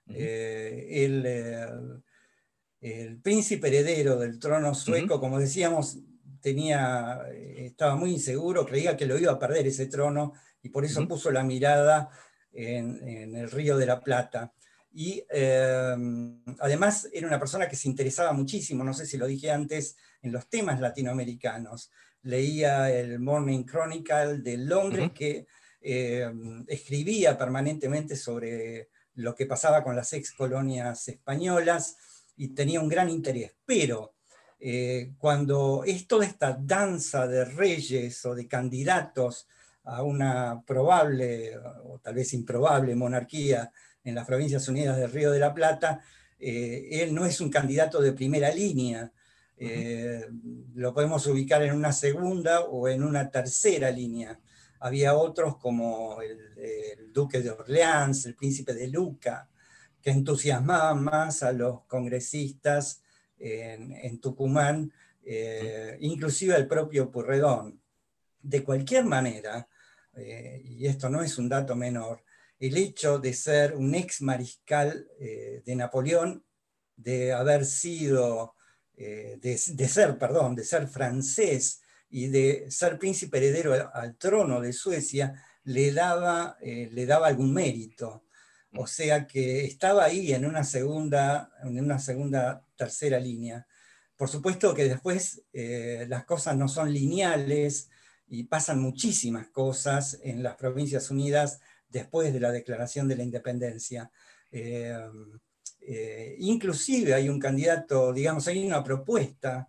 El príncipe heredero del trono sueco, como decíamos, estaba muy inseguro, creía que lo iba a perder ese trono, y por eso puso la mirada en el Río de la Plata. Y además era una persona que se interesaba muchísimo, no sé si lo dije antes, en los temas latinoamericanos. Leía el Morning Chronicle de Londres, que escribía permanentemente sobre lo que pasaba con las ex colonias españolas y tenía un gran interés. Pero cuando es toda esta danza de reyes o de candidatos a una probable o tal vez improbable monarquía en las Provincias Unidas del Río de la Plata, él no es un candidato de primera línea. Lo podemos ubicar en una segunda o en una tercera línea. Había otros como el duque de Orleans, el príncipe de Luca, que entusiasmaban más a los congresistas en Tucumán, inclusive al propio Pueyrredón. De cualquier manera, y esto no es un dato menor, el hecho de ser un ex mariscal de Napoleón, de haber sido, de ser francés y de ser príncipe heredero al trono de Suecia, le daba algún mérito. O sea que estaba ahí en una segunda, tercera línea. Por supuesto que después las cosas no son lineales y pasan muchísimas cosas en las Provincias Unidas después de la declaración de la independencia. Inclusive hay un candidato, digamos, hay una propuesta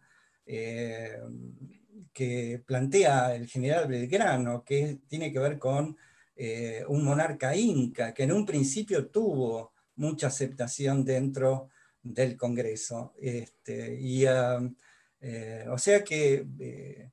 que plantea el general Belgrano, que tiene que ver con un monarca inca, que en un principio tuvo mucha aceptación dentro del Congreso. O sea que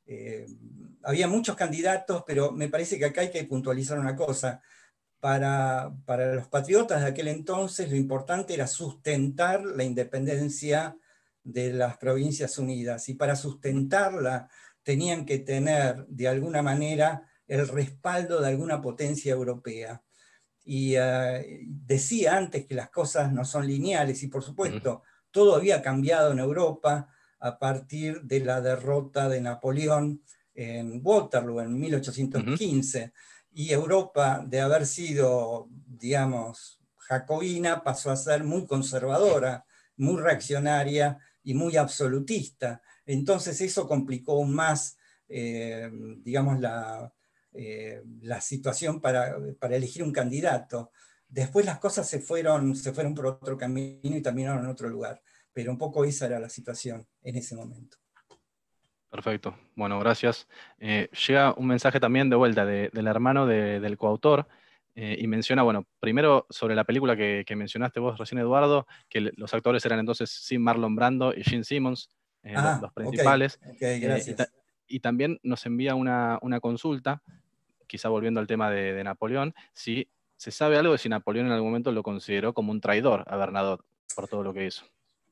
había muchos candidatos, pero me parece que acá hay que puntualizar una cosa. Para los patriotas de aquel entonces lo importante era sustentar la independencia de las Provincias Unidas, y para sustentarla tenían que tener de alguna manera el respaldo de alguna potencia europea. Y decía antes que las cosas no son lineales, y por supuesto todo había cambiado en Europa a partir de la derrota de Napoleón en Waterloo en 1815. Y Europa, de haber sido, digamos, jacobina, pasó a ser muy conservadora, muy reaccionaria y muy absolutista. Entonces eso complicó aún más, digamos, la situación para elegir un candidato. Después las cosas se fueron por otro camino y terminaron en otro lugar, pero un poco esa era la situación en ese momento. Perfecto. Bueno, gracias. Llega un mensaje también de vuelta del hermano del coautor, y menciona, bueno, primero sobre la película que mencionaste vos recién, Eduardo, que los actores eran entonces Marlon Brando y Gene Simmons, los principales. Okay, gracias. Y también nos envía una consulta, quizá volviendo al tema de Napoleón, si se sabe algo de si Napoleón en algún momento lo consideró como un traidor a Bernadotte por todo lo que hizo.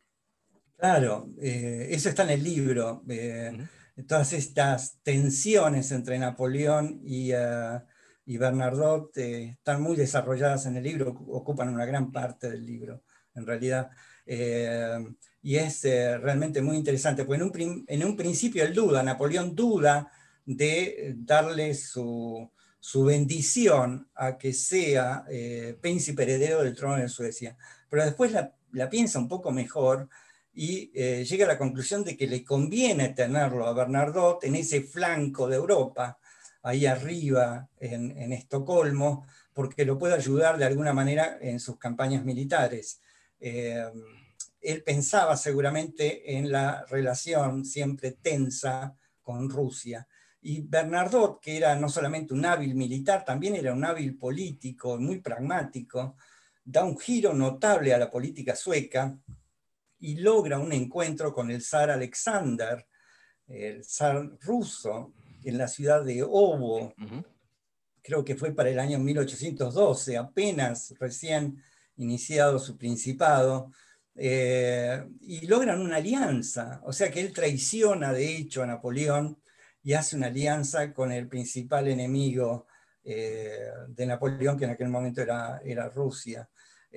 Claro, eso está en el libro. Todas estas tensiones entre Napoleón y Bernadotte están muy desarrolladas en el libro, ocupan una gran parte del libro, en realidad. Y es realmente muy interesante, porque en un principio Napoleón duda de darle su bendición a que sea príncipe heredero del trono de Suecia. Pero después la piensa un poco mejor y llega a la conclusión de que le conviene tenerlo a Bernadotte en ese flanco de Europa, ahí arriba en Estocolmo, porque lo puede ayudar de alguna manera en sus campañas militares. Él pensaba seguramente en la relación siempre tensa con Rusia. Y Bernadotte, que era no solamente un hábil militar, también era un hábil político, muy pragmático, da un giro notable a la política sueca y logra un encuentro con el zar Alexander, el zar ruso, en la ciudad de Obo. Creo que fue para el año 1812, apenas recién iniciado su principado, y logran una alianza. O sea que él traiciona de hecho a Napoleón y hace una alianza con el principal enemigo de Napoleón, que en aquel momento era Rusia.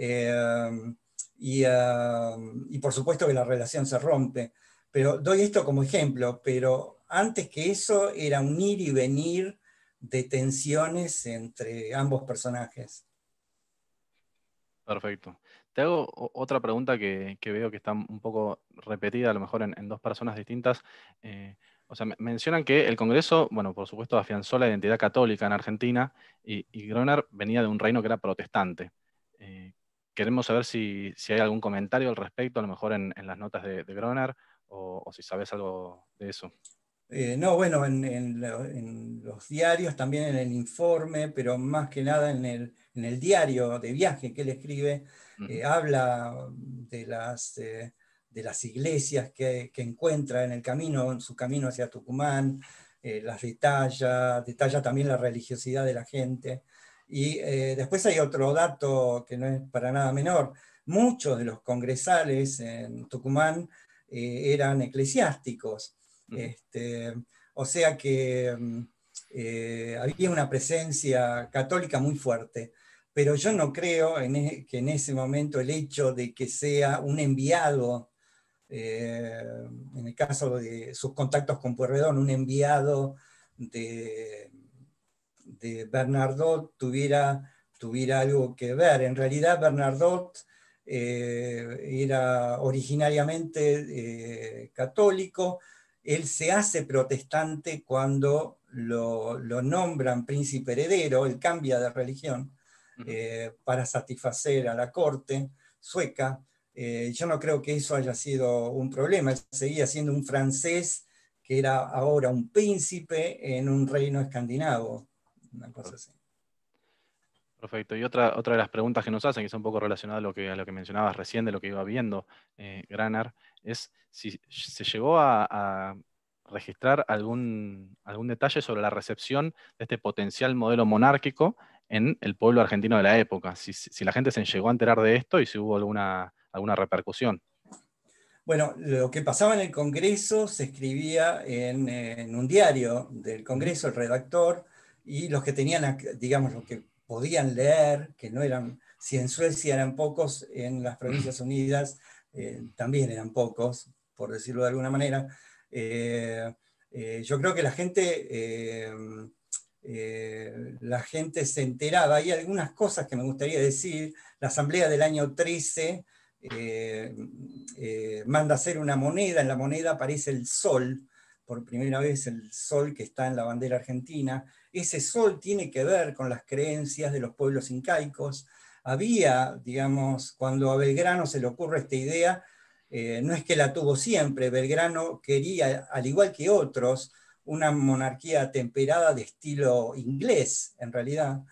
Y por supuesto que la relación se rompe. Pero doy esto como ejemplo, pero antes que eso era un ir y venir de tensiones entre ambos personajes. Perfecto. Te hago otra pregunta que veo que está un poco repetida, a lo mejor en dos personas distintas. O sea, mencionan que el Congreso, bueno, por supuesto, afianzó la identidad católica en Argentina y Groner venía de un reino que era protestante. Queremos saber si hay algún comentario al respecto, a lo mejor en las notas de Groner, o si sabes algo de eso. No, bueno, en los diarios, también en el informe, pero más que nada en el diario de viaje que él escribe, habla de las iglesias que encuentra en el camino, en su camino hacia Tucumán, las detalla también la religiosidad de la gente. Y después hay otro dato que no es para nada menor. Muchos de los congresales en Tucumán eran eclesiásticos. O sea que había una presencia católica muy fuerte, pero yo no creo que en ese momento el hecho de que sea un enviado, en el caso de sus contactos con Pueyrredón, un enviado de Bernardot tuviera algo que ver. En realidad Bernardot era originariamente católico. Él se hace protestante cuando lo nombran príncipe heredero, él cambia de religión para satisfacer a la corte sueca. Yo no creo que eso haya sido un problema, él seguía siendo un francés que era ahora un príncipe en un reino escandinavo, una cosa así. Perfecto. Y otra de las preguntas que nos hacen, que es un poco relacionada a lo que mencionabas recién, de lo que iba viendo Groner, es si se llegó a registrar algún detalle sobre la recepción de este potencial modelo monárquico en el pueblo argentino de la época. Si la gente se llegó a enterar de esto y si hubo alguna repercusión. Bueno, lo que pasaba en el Congreso se escribía en un diario del Congreso, el redactor, y los que tenían, digamos, los que podían leer, que no eran, si en Suecia eran pocos, en las Provincias Unidas también eran pocos, por decirlo de alguna manera. Yo creo que la gente se enteraba. Hay algunas cosas que me gustaría decir. La Asamblea del año 13 manda hacer una moneda, en la moneda aparece el sol, por primera vez el sol que está en la bandera argentina. Ese sol tiene que ver con las creencias de los pueblos incaicos. Había, digamos, cuando a Belgrano se le ocurre esta idea, no es que la tuvo siempre, Belgrano quería, al igual que otros, una monarquía temperada de estilo inglés, en realidad.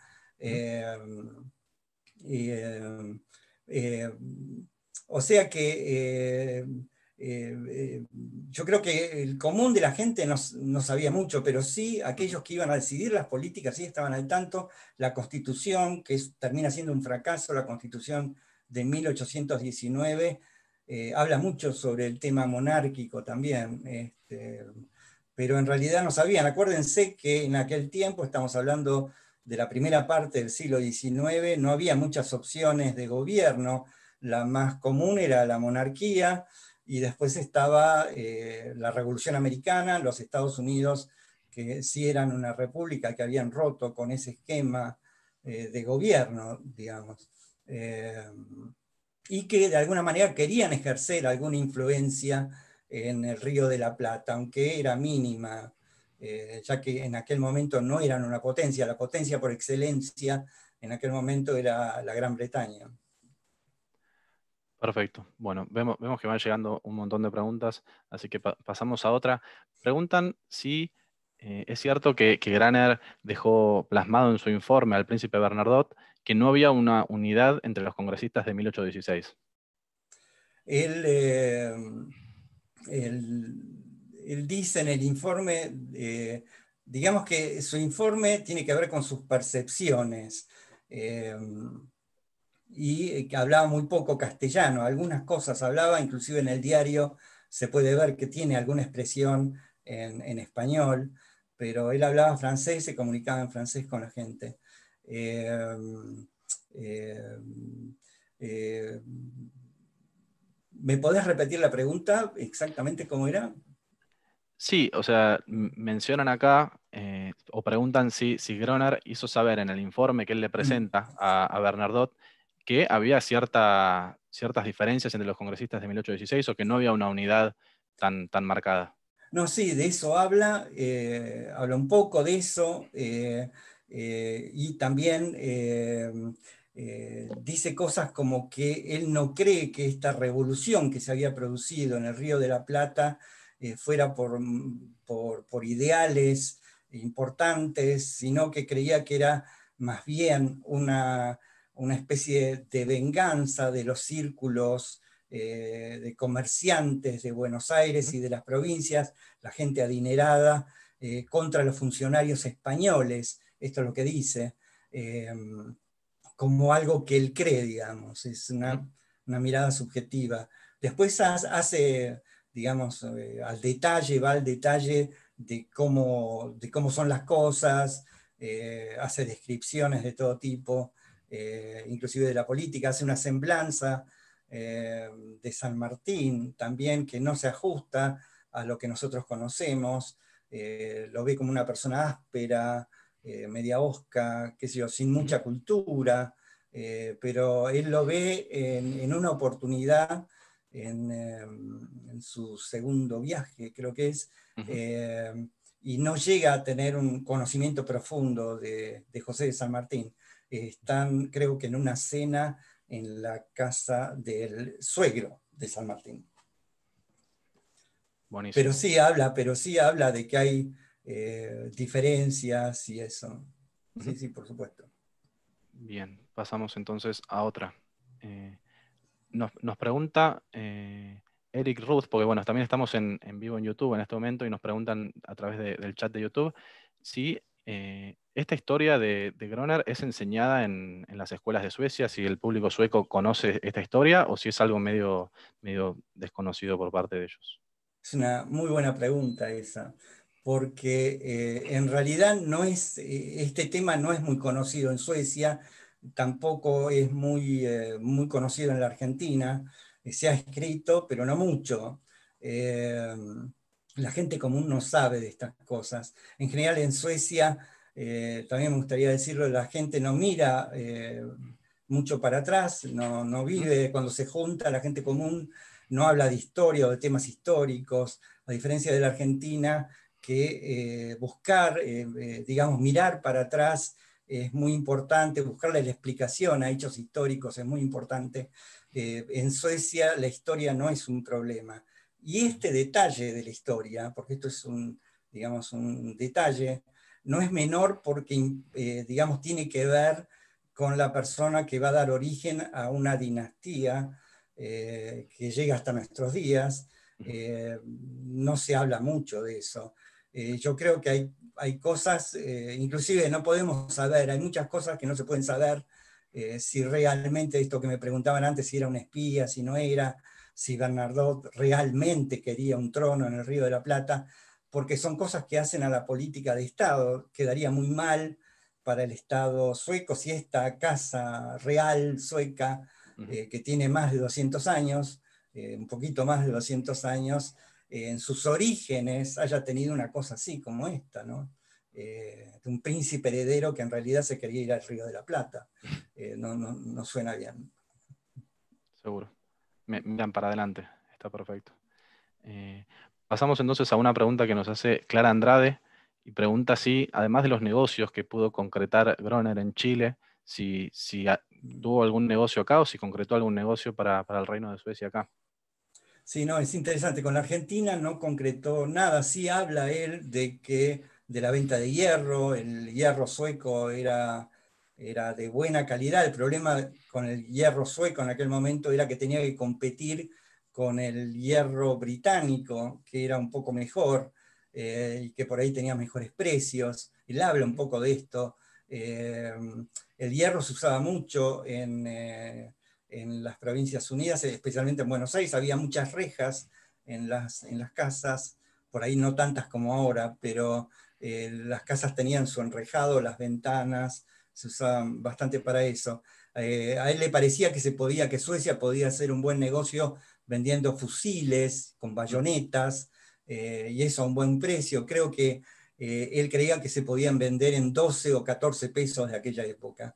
O sea que yo creo que el común de la gente no sabía mucho, pero sí aquellos que iban a decidir las políticas sí estaban al tanto. La Constitución, que termina siendo un fracaso, la Constitución de 1819, habla mucho sobre el tema monárquico también, pero en realidad no sabían. Acuérdense que en aquel tiempo, estamos hablando de la primera parte del siglo XIX, no había muchas opciones de gobierno. La más común era la monarquía, y después estaba la Revolución Americana, los Estados Unidos, que sí eran una república, que habían roto con ese esquema de gobierno, digamos, y que de alguna manera querían ejercer alguna influencia en el Río de la Plata, aunque era mínima, ya que en aquel momento no eran una potencia. La potencia por excelencia en aquel momento era la Gran Bretaña. Perfecto. Bueno, vemos que van llegando un montón de preguntas, así que pasamos a otra. Preguntan si es cierto que Groner dejó plasmado en su informe al príncipe Bernardot que no había una unidad entre los congresistas de 1816. Él dice en el informe, digamos que su informe tiene que ver con sus percepciones, y que hablaba muy poco castellano. Algunas cosas hablaba, inclusive en el diario se puede ver que tiene alguna expresión en español, pero él hablaba francés, se comunicaba en francés con la gente. ¿Me podés repetir la pregunta exactamente cómo era? Sí, o sea, mencionan acá, o preguntan si Groner hizo saber en el informe que él le presenta a Bernardot que había ciertas diferencias entre los congresistas de 1816 o que no había una unidad tan marcada. No, sí, de eso habla, habla un poco de eso, y también dice cosas como que él no cree que esta revolución que se había producido en el Río de la Plata fuera por ideales importantes, sino que creía que era más bien una especie de venganza de los círculos de comerciantes de Buenos Aires y de las provincias, la gente adinerada, contra los funcionarios españoles, esto es lo que dice, como algo que él cree, digamos, es una mirada subjetiva. Después hace, digamos, va al detalle de cómo son las cosas, hace descripciones de todo tipo, inclusive de la política, hace una semblanza de San Martín también que no se ajusta a lo que nosotros conocemos, lo ve como una persona áspera, media hosca, qué sé yo, sin mucha cultura, pero él lo ve en una oportunidad en su segundo viaje, creo que es, y no llega a tener un conocimiento profundo de José de San Martín. Están, creo que en una cena en la casa del suegro de San Martín. Buenísimo. Pero sí habla de que hay diferencias y eso. Sí, sí, por supuesto. Bien, pasamos entonces a otra. Nos pregunta Eric Ruth, porque bueno, también estamos en vivo en YouTube en este momento y nos preguntan a través del chat de YouTube si esta historia de Groner es enseñada en las escuelas de Suecia, si el público sueco conoce esta historia o si es algo medio desconocido por parte de ellos. Es una muy buena pregunta esa, porque en realidad este tema no es muy conocido en Suecia, tampoco es muy conocido en la Argentina, se ha escrito, pero no mucho. La gente común no sabe de estas cosas. En general en Suecia, también me gustaría decirlo, la gente no mira mucho para atrás, no vive, cuando se junta la gente común no habla de historia o de temas históricos, a diferencia de la Argentina, que digamos, mirar para atrás es muy importante, buscarle la explicación a hechos históricos es muy importante. En Suecia la historia no es un problema. Y este detalle de la historia, porque esto es digamos, un detalle, no es menor porque, digamos, tiene que ver con la persona que va a dar origen a una dinastía que llega hasta nuestros días. No se habla mucho de eso. Yo creo que hay cosas, inclusive no podemos saber, hay muchas cosas que no se pueden saber, si realmente esto que me preguntaban antes, si era un espía, si no era, si Bernadotte realmente quería un trono en el Río de la Plata, porque son cosas que hacen a la política de Estado. Quedaría muy mal para el Estado sueco si esta casa real sueca, que tiene más de 200 años, un poquito más de 200 años, en sus orígenes haya tenido una cosa así como esta, ¿no? De un príncipe heredero que en realidad se quería ir al Río de la Plata. No suena bien. Seguro. Miran para adelante, está perfecto. Pasamos entonces a una pregunta que nos hace Clara Andrade, y pregunta si, además de los negocios que pudo concretar Groner en Chile, si tuvo algún negocio acá o si concretó algún negocio para el Reino de Suecia acá. Sí, no, es interesante. Con la Argentina no concretó nada. Sí habla él de la venta de hierro, el hierro sueco era de buena calidad. El problema con el hierro sueco en aquel momento era que tenía que competir con el hierro británico, que era un poco mejor, y que por ahí tenía mejores precios. Él habla un poco de esto. El hierro se usaba mucho en las Provincias Unidas, especialmente en Buenos Aires. Había muchas rejas en las casas, por ahí no tantas como ahora, pero las casas tenían su enrejado, las ventanas, se usaban bastante para eso. A él le parecía que Suecia podía hacer un buen negocio vendiendo fusiles con bayonetas, y eso a un buen precio. Creo que él creía que se podían vender en 12 o 14 pesos de aquella época.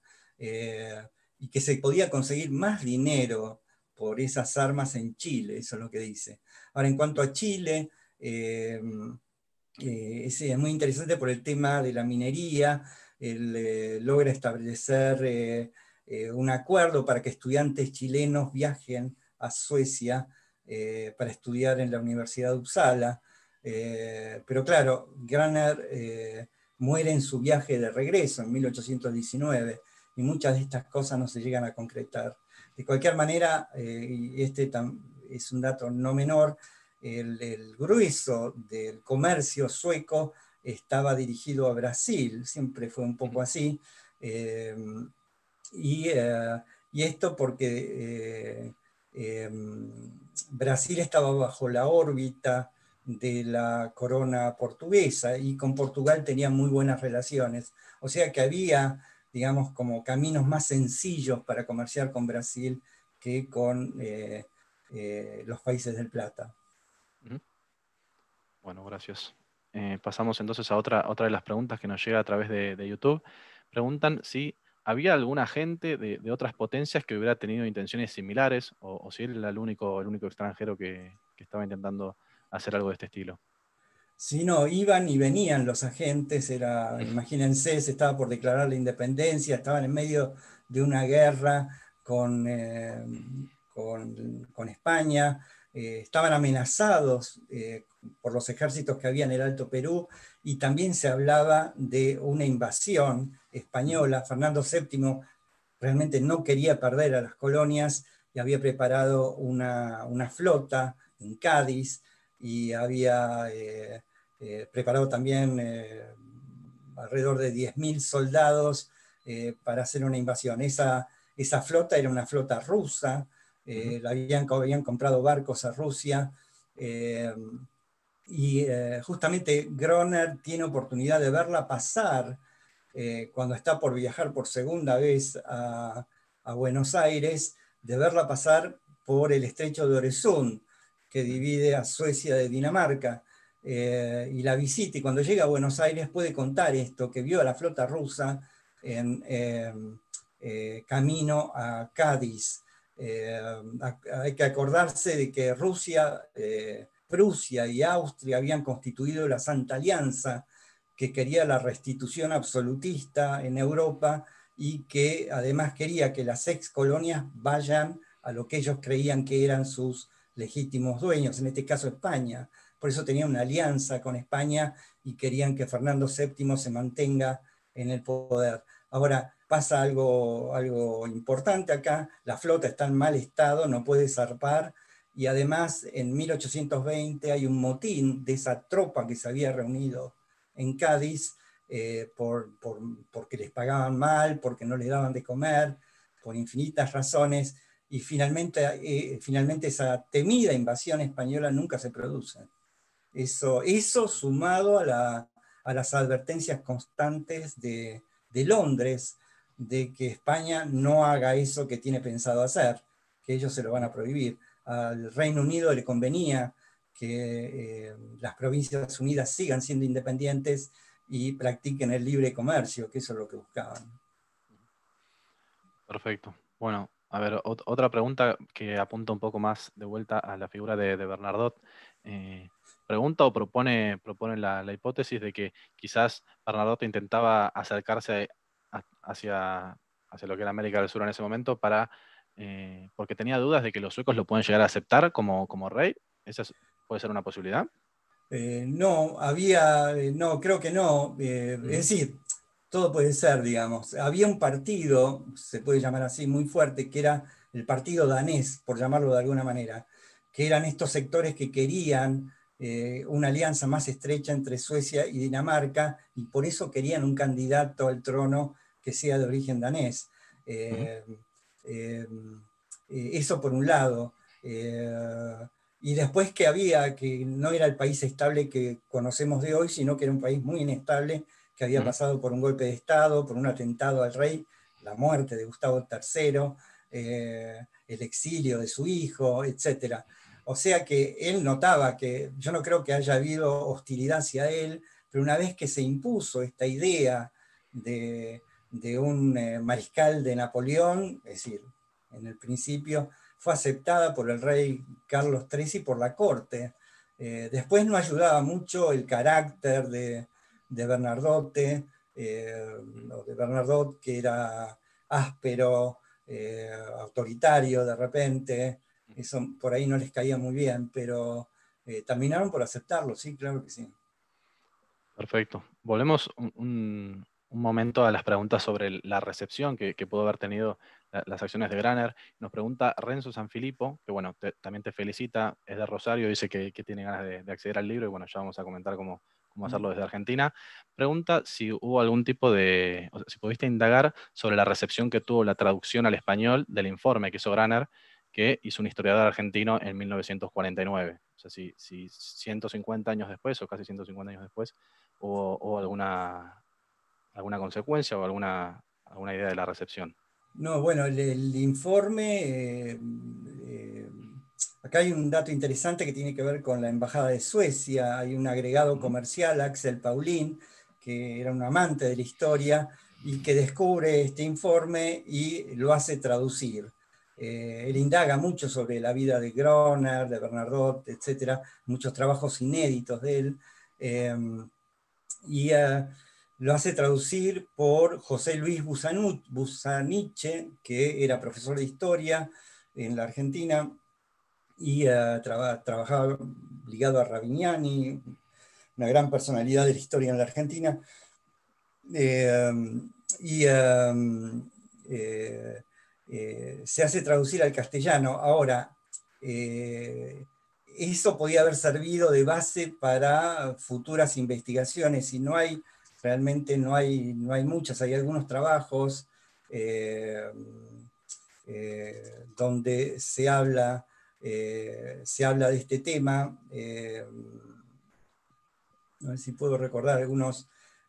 Y que se podía conseguir más dinero por esas armas en Chile, eso es lo que dice. Ahora, en cuanto a Chile, Es muy interesante por el tema de la minería. Él logra establecer un acuerdo para que estudiantes chilenos viajen a Suecia para estudiar en la Universidad de Uppsala. Pero claro, Graner muere en su viaje de regreso en 1819 y muchas de estas cosas no se llegan a concretar. De cualquier manera, y este es un dato no menor, el grueso del comercio sueco estaba dirigido a Brasil, siempre fue un poco así, y esto porque Brasil estaba bajo la órbita de la corona portuguesa y con Portugal tenía muy buenas relaciones, o sea que había, digamos, como caminos más sencillos para comerciar con Brasil que con los países del Plata. Bueno, gracias. Pasamos entonces a otra de las preguntas que nos llega a través de YouTube. Preguntan si había alguna gente de otras potencias que hubiera tenido intenciones similares o si él era el único extranjero que estaba intentando hacer algo de este estilo. Sí, no, iban y venían los agentes, imagínense, se estaba por declarar la independencia, estaban en medio de una guerra con España, estaban amenazados por los ejércitos que había en el Alto Perú, y también se hablaba de una invasión española. Fernando VII realmente no quería perder a las colonias y había preparado una flota en Cádiz y había preparado también alrededor de 10.000 soldados para hacer una invasión. Esa flota era una flota rusa, habían comprado barcos a Rusia, y justamente Groner tiene oportunidad de verla pasar cuando está por viajar por segunda vez a Buenos Aires, de verla pasar por el estrecho de Öresund, que divide a Suecia de Dinamarca, y la visita, y cuando llega a Buenos Aires puede contar esto, que vio a la flota rusa en camino a Cádiz. Hay que acordarse de que Rusia, Prusia y Austria habían constituido la Santa Alianza, que quería la restitución absolutista en Europa y que además quería que las ex colonias vayan a lo que ellos creían que eran sus legítimos dueños, en este caso España. Por eso tenían una alianza con España y querían que Fernando VII se mantenga en el poder. Ahora pasa algo importante acá, la flota está en mal estado, no puede zarpar, y además en 1820 hay un motín de esa tropa que se había reunido en Cádiz porque les pagaban mal, porque no les daban de comer, por infinitas razones, y finalmente esa temida invasión española nunca se produce. Eso sumado a las advertencias constantes de Londres, de que España no haga eso que tiene pensado hacer, que ellos se lo van a prohibir. Al Reino Unido le convenía que las Provincias Unidas sigan siendo independientes y practiquen el libre comercio, que eso es lo que buscaban. Perfecto. Bueno, a ver, otra pregunta que apunta un poco más de vuelta a la figura de Bernadotte. Pregunta o propone la hipótesis de que quizás Bernadotte intentaba acercarse hacia lo que era América del Sur en ese momento porque tenía dudas de que los suecos lo pueden llegar a aceptar como rey. ¿Esa puede ser una posibilidad? No, creo que no. Es decir, todo puede ser, digamos. Había un partido, se puede llamar así, muy fuerte, que era el partido danés, por llamarlo de alguna manera, que eran estos sectores que querían una alianza más estrecha entre Suecia y Dinamarca, y por eso querían un candidato al trono que sea de origen danés. Eso por un lado. Y después que no era el país estable que conocemos de hoy, sino que era un país muy inestable, que había pasado por un golpe de Estado, por un atentado al rey, la muerte de Gustavo III, el exilio de su hijo, etc. O sea que él notaba que, yo no creo que haya habido hostilidad hacia él, pero una vez que se impuso esta idea de un mariscal de Napoleón, es decir, en el principio, fue aceptada por el rey Carlos III y por la corte. Después no ayudaba mucho el carácter de Bernardotte, o de Bernadotte, que era áspero, autoritario de repente. Eso por ahí no les caía muy bien, pero terminaron por aceptarlo, sí, claro que sí. Perfecto. Volvemos un momento a las preguntas sobre la recepción que pudo haber tenido las acciones de Graner. Nos pregunta Renzo Sanfilippo, que bueno, también te felicita, es de Rosario, dice que tiene ganas de acceder al libro, y bueno, ya vamos a comentar cómo hacerlo desde Argentina. Pregunta si hubo algún tipo de, o sea, si pudiste indagar sobre la recepción que tuvo la traducción al español del informe que hizo Graner, que hizo un historiador argentino en 1949. O sea, si 150 años después, o casi 150 años después, hubo alguna consecuencia o alguna idea de la recepción. No, bueno, el informe, acá hay un dato interesante que tiene que ver con la Embajada de Suecia. Hay un agregado comercial, Axel Paulin, que era un amante de la historia y que descubre este informe y lo hace traducir. Él indaga mucho sobre la vida de Groner, de Bernadotte, etcétera, muchos trabajos inéditos de él. Y lo hace traducir por José Luis Busaniche, que era profesor de historia en la Argentina y trabajaba ligado a Ravignani, una gran personalidad de la historia en la Argentina. Se hace traducir al castellano. Ahora, eso podía haber servido de base para futuras investigaciones, y realmente no hay muchas. Hay algunos trabajos donde se habla de este tema. No sé si puedo recordar algunos.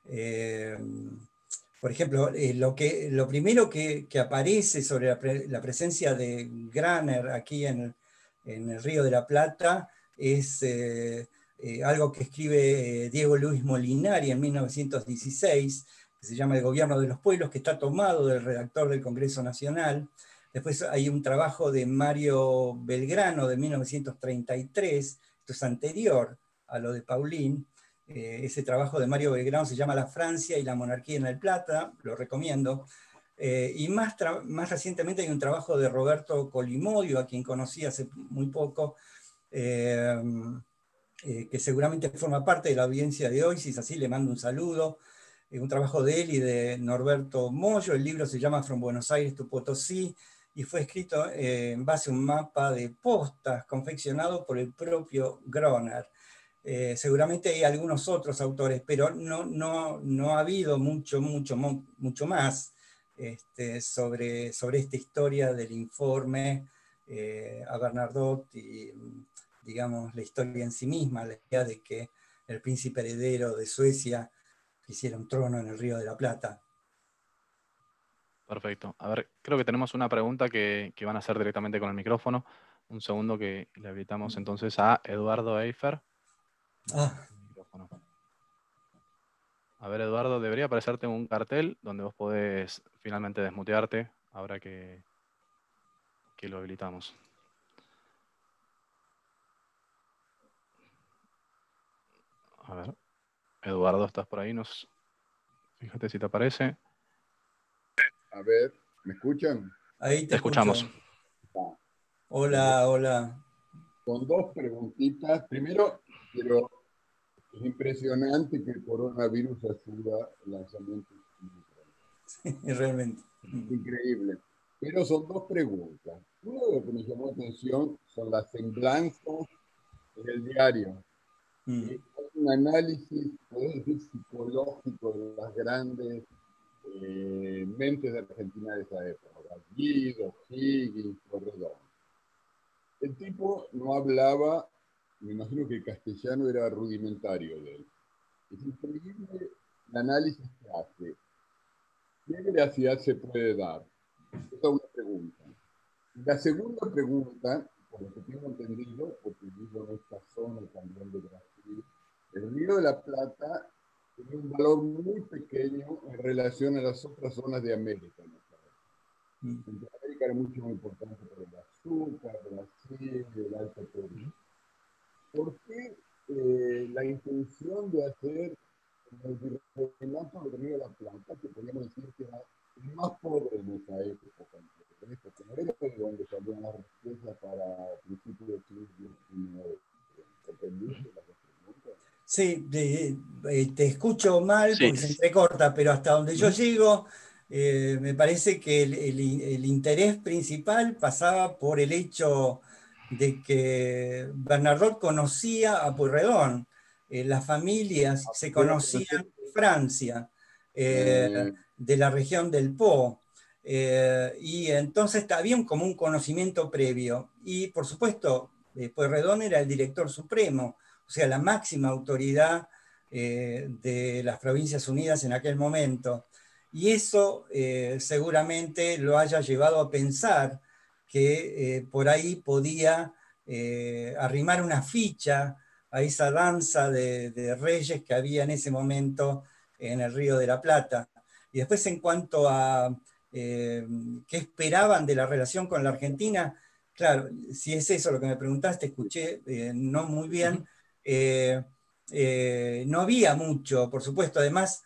Por ejemplo, lo primero que aparece sobre la presencia de Graner aquí en el Río de la Plata es algo que escribe Diego Luis Molinari en 1916, que se llama El Gobierno de los Pueblos, que está tomado del redactor del Congreso Nacional. Después hay un trabajo de Mario Belgrano de 1933, esto es anterior a lo de Paulin. Ese trabajo de Mario Belgrano se llama La Francia y la monarquía en el Plata, lo recomiendo. Y más recientemente hay un trabajo de Roberto Colimodio, a quien conocí hace muy poco, que seguramente forma parte de la audiencia de hoy. Si es así, le mando un saludo. Un trabajo de él y de Norberto Moyo. El libro se llama From Buenos Aires to Potosí y fue escrito en base a un mapa de postas confeccionado por el propio Groner. Seguramente hay algunos otros autores, pero no ha habido mucho más sobre esta historia del informe a Bernadotte y, digamos, la historia en sí misma, la idea de que el príncipe heredero de Suecia quisiera un trono en el Río de la Plata. Perfecto. A ver, creo que tenemos una pregunta que van a hacer directamente con el micrófono. Un segundo que le habilitamos entonces a Eduardo Eifer. A ver, Eduardo, debería aparecerte un cartel donde vos podés finalmente desmutearte ahora que lo habilitamos. A ver, Eduardo, ¿estás por ahí? Fíjate si te aparece. A ver, ¿me escuchan? Ahí te escuchamos. Hola, hola. Con dos preguntitas. Primero, pero es impresionante que el coronavirus ayuda al lanzamiento. Sí, realmente. Increíble. Pero son dos preguntas. Una de lo que me llamó la atención son las semblanzas en el diario. Hay un análisis, podemos decir, psicológico de las grandes mentes de Argentina de esa época. Guido, Higgins, Corredón. El tipo no hablaba, me imagino que el castellano era rudimentario de él. Es increíble el análisis que hace. ¿Qué veracidad se puede dar? Esa es una pregunta. La segunda pregunta, por lo que tengo entendido, porque vivo en esta zona también de Brasil, el Río de la Plata tiene un valor muy pequeño en relación a las otras zonas de América. Centroamérica era mucho más importante por el azúcar, Brasil, el Alto Perú. ¿Por qué respuesta para principios del siglo XIX. ¿Entendiste las preguntas? Sí, te escucho mal Sí, porque se entrecorta, pero hasta donde yo llego, me parece que el interés principal pasaba por el hecho de que Bernardot conocía a Pueyrredón. Las familias se conocían de Francia, de la región del Po. Y entonces había como un conocimiento previo. Y por supuesto, Pueyrredón era el director supremo, o sea, la máxima autoridad de las Provincias Unidas en aquel momento. Y eso seguramente lo haya llevado a pensar que por ahí podía arrimar una ficha a esa danza de reyes que había en ese momento en el Río de la Plata. Y después en cuanto a qué esperaban de la relación con la Argentina, claro, si es eso lo que me preguntaste, escuché no muy bien. No había mucho, por supuesto. Además,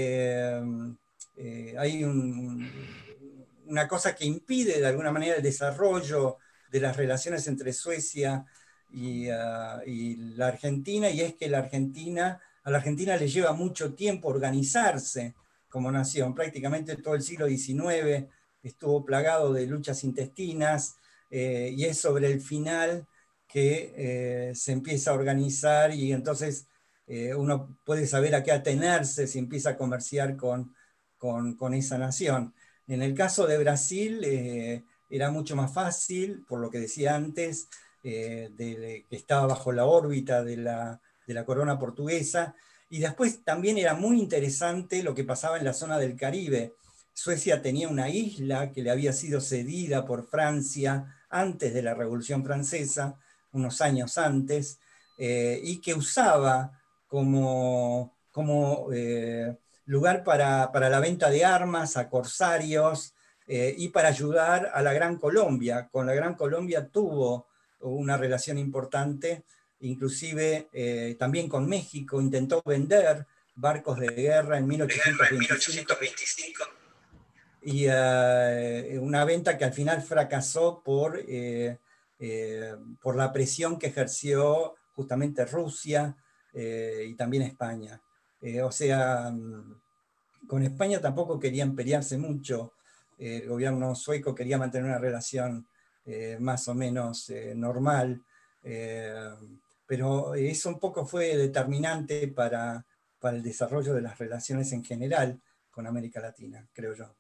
hay una cosa que impide de alguna manera el desarrollo de las relaciones entre Suecia y la Argentina, y es que a la Argentina le lleva mucho tiempo organizarse como nación. Prácticamente todo el siglo XIX estuvo plagado de luchas intestinas, y es sobre el final que se empieza a organizar, y entonces uno puede saber a qué atenerse si empieza a comerciar con esa nación. En el caso de Brasil era mucho más fácil, por lo que decía antes, que estaba bajo la órbita de la corona portuguesa, y después también era muy interesante lo que pasaba en la zona del Caribe. Suecia tenía una isla que le había sido cedida por Francia antes de la Revolución Francesa, unos años antes, y que usaba como lugar para la venta de armas a corsarios y para ayudar a la Gran Colombia. Con la Gran Colombia tuvo una relación importante, inclusive también con México, intentó vender barcos de guerra en 1825. Y una venta que al final fracasó por la presión que ejerció justamente Rusia y también España. O sea, con España tampoco querían pelearse mucho. El gobierno sueco quería mantener una relación más o menos normal, pero eso un poco fue determinante para el desarrollo de las relaciones en general con América Latina, creo yo.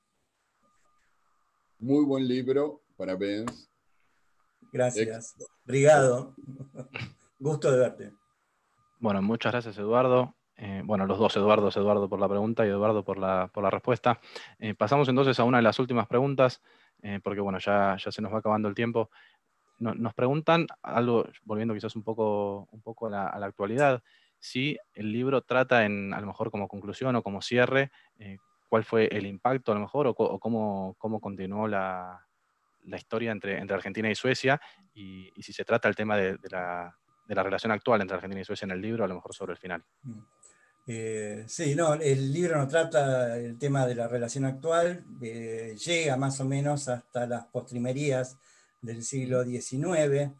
Muy buen libro, parabéns. Gracias. Obrigado. Gusto de verte. Bueno, muchas gracias, Eduardo. Bueno, los dos Eduardos, Eduardo por la pregunta y Eduardo por la respuesta. Pasamos entonces a una de las últimas preguntas, porque bueno, ya se nos va acabando el tiempo. Nos preguntan algo, volviendo quizás un poco a la actualidad, si el libro trata a lo mejor como conclusión o como cierre, cuál fue el impacto a lo mejor o cómo continuó la historia entre Argentina y Suecia, y si se trata el tema de la relación actual entre Argentina y Suecia en el libro, a lo mejor sobre el final. Sí, no, el libro no trata el tema de la relación actual, llega más o menos hasta las postrimerías del siglo XIX,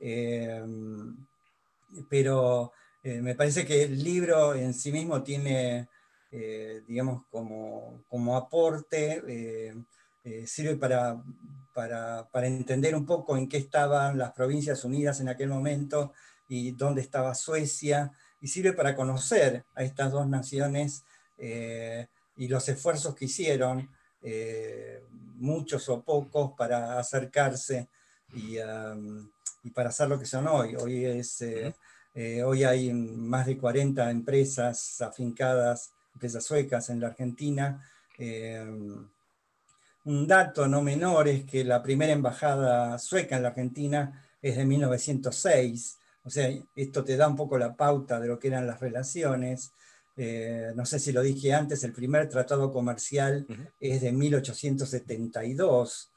pero me parece que el libro en sí mismo tiene, digamos, como aporte, sirve para entender un poco en qué estaban las Provincias Unidas en aquel momento y dónde estaba Suecia, y sirve para conocer a estas dos naciones y los esfuerzos que hicieron, muchos o pocos, para acercarse y para hacer lo que son hoy. Hoy hay más de 40 empresas afincadas, empresas suecas en la Argentina. Un dato no menor es que la primera embajada sueca en la Argentina es de 1906. O sea, esto te da un poco la pauta de lo que eran las relaciones. No sé si lo dije antes, el primer tratado comercial es de 1872.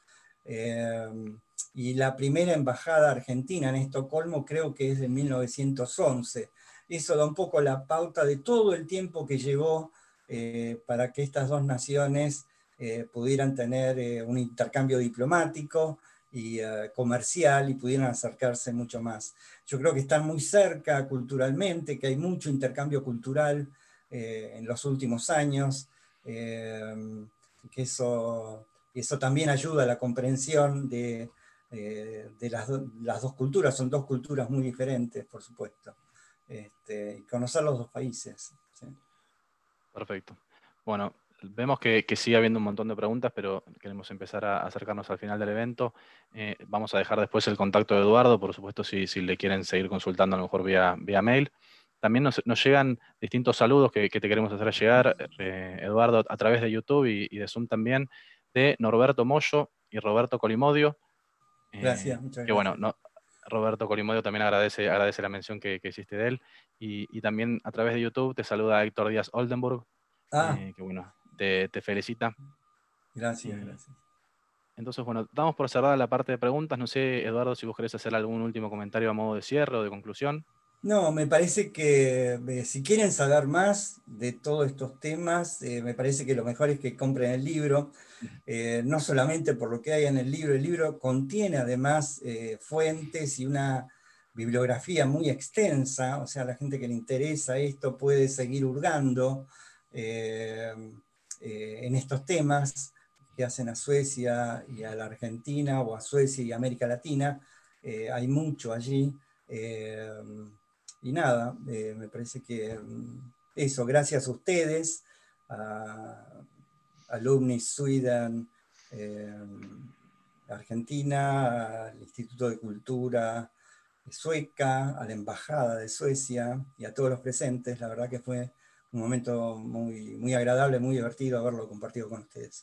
Y la primera embajada argentina en Estocolmo creo que es de 1911. Eso da un poco la pauta de todo el tiempo que llevó para que estas dos naciones pudieran tener un intercambio diplomático comercial y pudieran acercarse mucho más. Yo creo que están muy cerca culturalmente, que hay mucho intercambio cultural en los últimos años, que eso también ayuda a la comprensión de las dos culturas. Son dos culturas muy diferentes, por supuesto, y conocer los dos países. ¿Sí? Perfecto. Bueno, vemos que sigue habiendo un montón de preguntas, pero queremos empezar a acercarnos al final del evento. Vamos a dejar después el contacto de Eduardo, por supuesto, si le quieren seguir consultando, a lo mejor vía mail. También nos llegan distintos saludos que te queremos hacer llegar, Eduardo, a través de YouTube y de Zoom también, de Norberto Moyo y Roberto Colimodio. Gracias, muchas que gracias. bueno, Roberto Colimodio también agradece la mención que hiciste de él. Y también a través de YouTube te saluda Héctor Díaz Oldenburg, que bueno, te felicita. Gracias, gracias. Entonces, bueno, damos por cerrada la parte de preguntas. No sé, Eduardo, si vos querés hacer algún último comentario a modo de cierre o de conclusión. No, me parece que si quieren saber más de todos estos temas, me parece que lo mejor es que compren el libro, no solamente por lo que hay en el libro contiene además fuentes y una bibliografía muy extensa, o sea, la gente que le interesa esto puede seguir hurgando en estos temas que hacen a Suecia y a la Argentina, o a Suecia y América Latina. Hay mucho allí. Y nada, me parece que eso, gracias a ustedes, a Alumni Sweden, Argentina, al Instituto de Cultura Sueca, a la Embajada de Suecia y a todos los presentes. La verdad que fue un momento muy, muy agradable, muy divertido haberlo compartido con ustedes.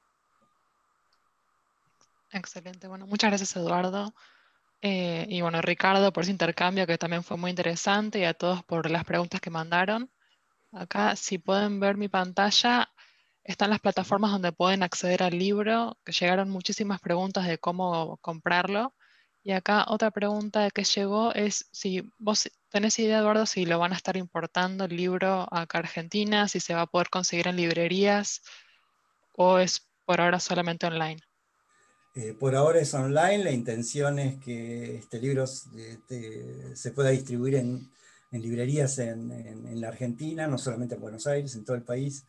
Excelente. Bueno, muchas gracias, Eduardo. Y bueno, Ricardo, por ese intercambio que también fue muy interesante, y a todos por las preguntas que mandaron. Acá, si pueden ver mi pantalla, están las plataformas donde pueden acceder al libro, que llegaron muchísimas preguntas de cómo comprarlo. Y acá otra pregunta que llegó es si vos tenés idea, Eduardo, si lo van a estar importando el libro acá a Argentina, si se va a poder conseguir en librerías o es por ahora solamente online. Por ahora es online, la intención es que este libro se pueda distribuir en librerías en la Argentina, no solamente en Buenos Aires, en todo el país.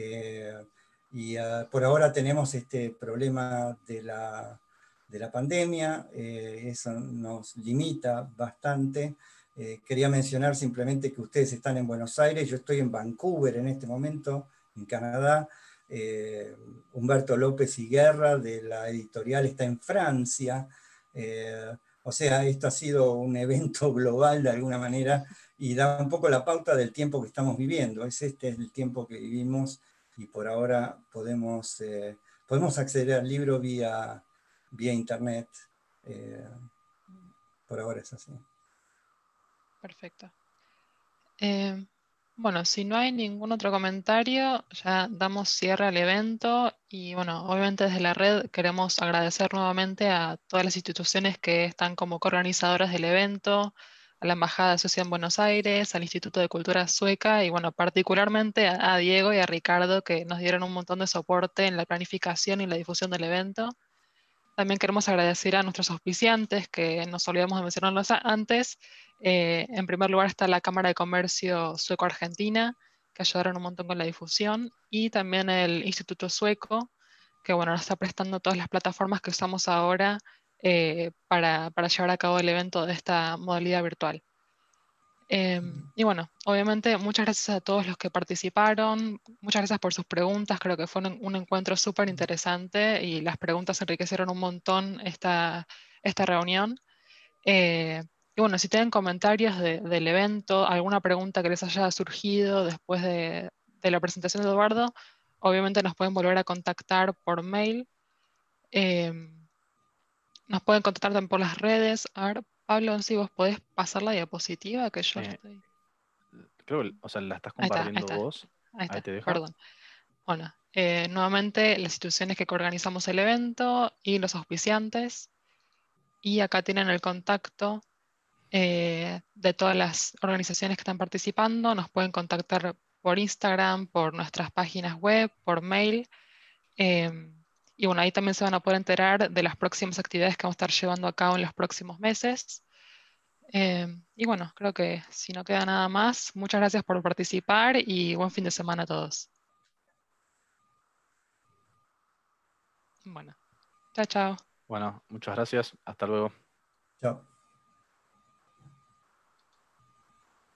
Por ahora tenemos este problema de la pandemia, eso nos limita bastante. Quería mencionar simplemente que ustedes están en Buenos Aires, yo estoy en Vancouver en este momento, en Canadá. Humberto López y Guerra de la editorial está en Francia. O sea, esto ha sido un evento global de alguna manera y da un poco la pauta del tiempo que estamos viviendo. Este es el tiempo que vivimos y por ahora podemos acceder al libro vía internet. Por ahora es así. Perfecto. Bueno, si no hay ningún otro comentario, ya damos cierre al evento y bueno, obviamente desde la red queremos agradecer nuevamente a todas las instituciones que están como coorganizadoras del evento, a la Embajada de Suecia en Buenos Aires, al Instituto de Cultura Sueca y bueno, particularmente a Diego y a Ricardo que nos dieron un montón de soporte en la planificación y la difusión del evento. También queremos agradecer a nuestros auspiciantes, que nos olvidamos de mencionarlos antes. En primer lugar está la Cámara de Comercio Sueco-Argentina, que ayudaron un montón con la difusión, y también el Instituto Sueco, que bueno, nos está prestando todas las plataformas que usamos ahora para llevar a cabo el evento de esta modalidad virtual. Y bueno, obviamente muchas gracias a todos los que participaron, muchas gracias por sus preguntas, creo que fue un encuentro súper interesante y las preguntas enriquecieron un montón esta reunión. Y bueno, si tienen comentarios del evento, alguna pregunta que les haya surgido después de la presentación de Eduardo, obviamente nos pueden volver a contactar por mail. Nos pueden contactar también por las redes. A ver, Pablo, si vos podés pasar la diapositiva que yo estoy... Creo que, o sea, la estás Ahí está, compartiendo vos. Ahí te deja. Perdón. Bueno, nuevamente las instituciones que organizamos el evento y los auspiciantes. Y acá tienen el contacto de todas las organizaciones que están participando. Nos pueden contactar por Instagram, por nuestras páginas web, por mail. Y bueno, ahí también se van a poder enterar de las próximas actividades que vamos a estar llevando a cabo en los próximos meses. Y bueno, creo que si no queda nada más, muchas gracias por participar y buen fin de semana a todos. Bueno, chao, chao. Bueno, muchas gracias. Hasta luego. Chao.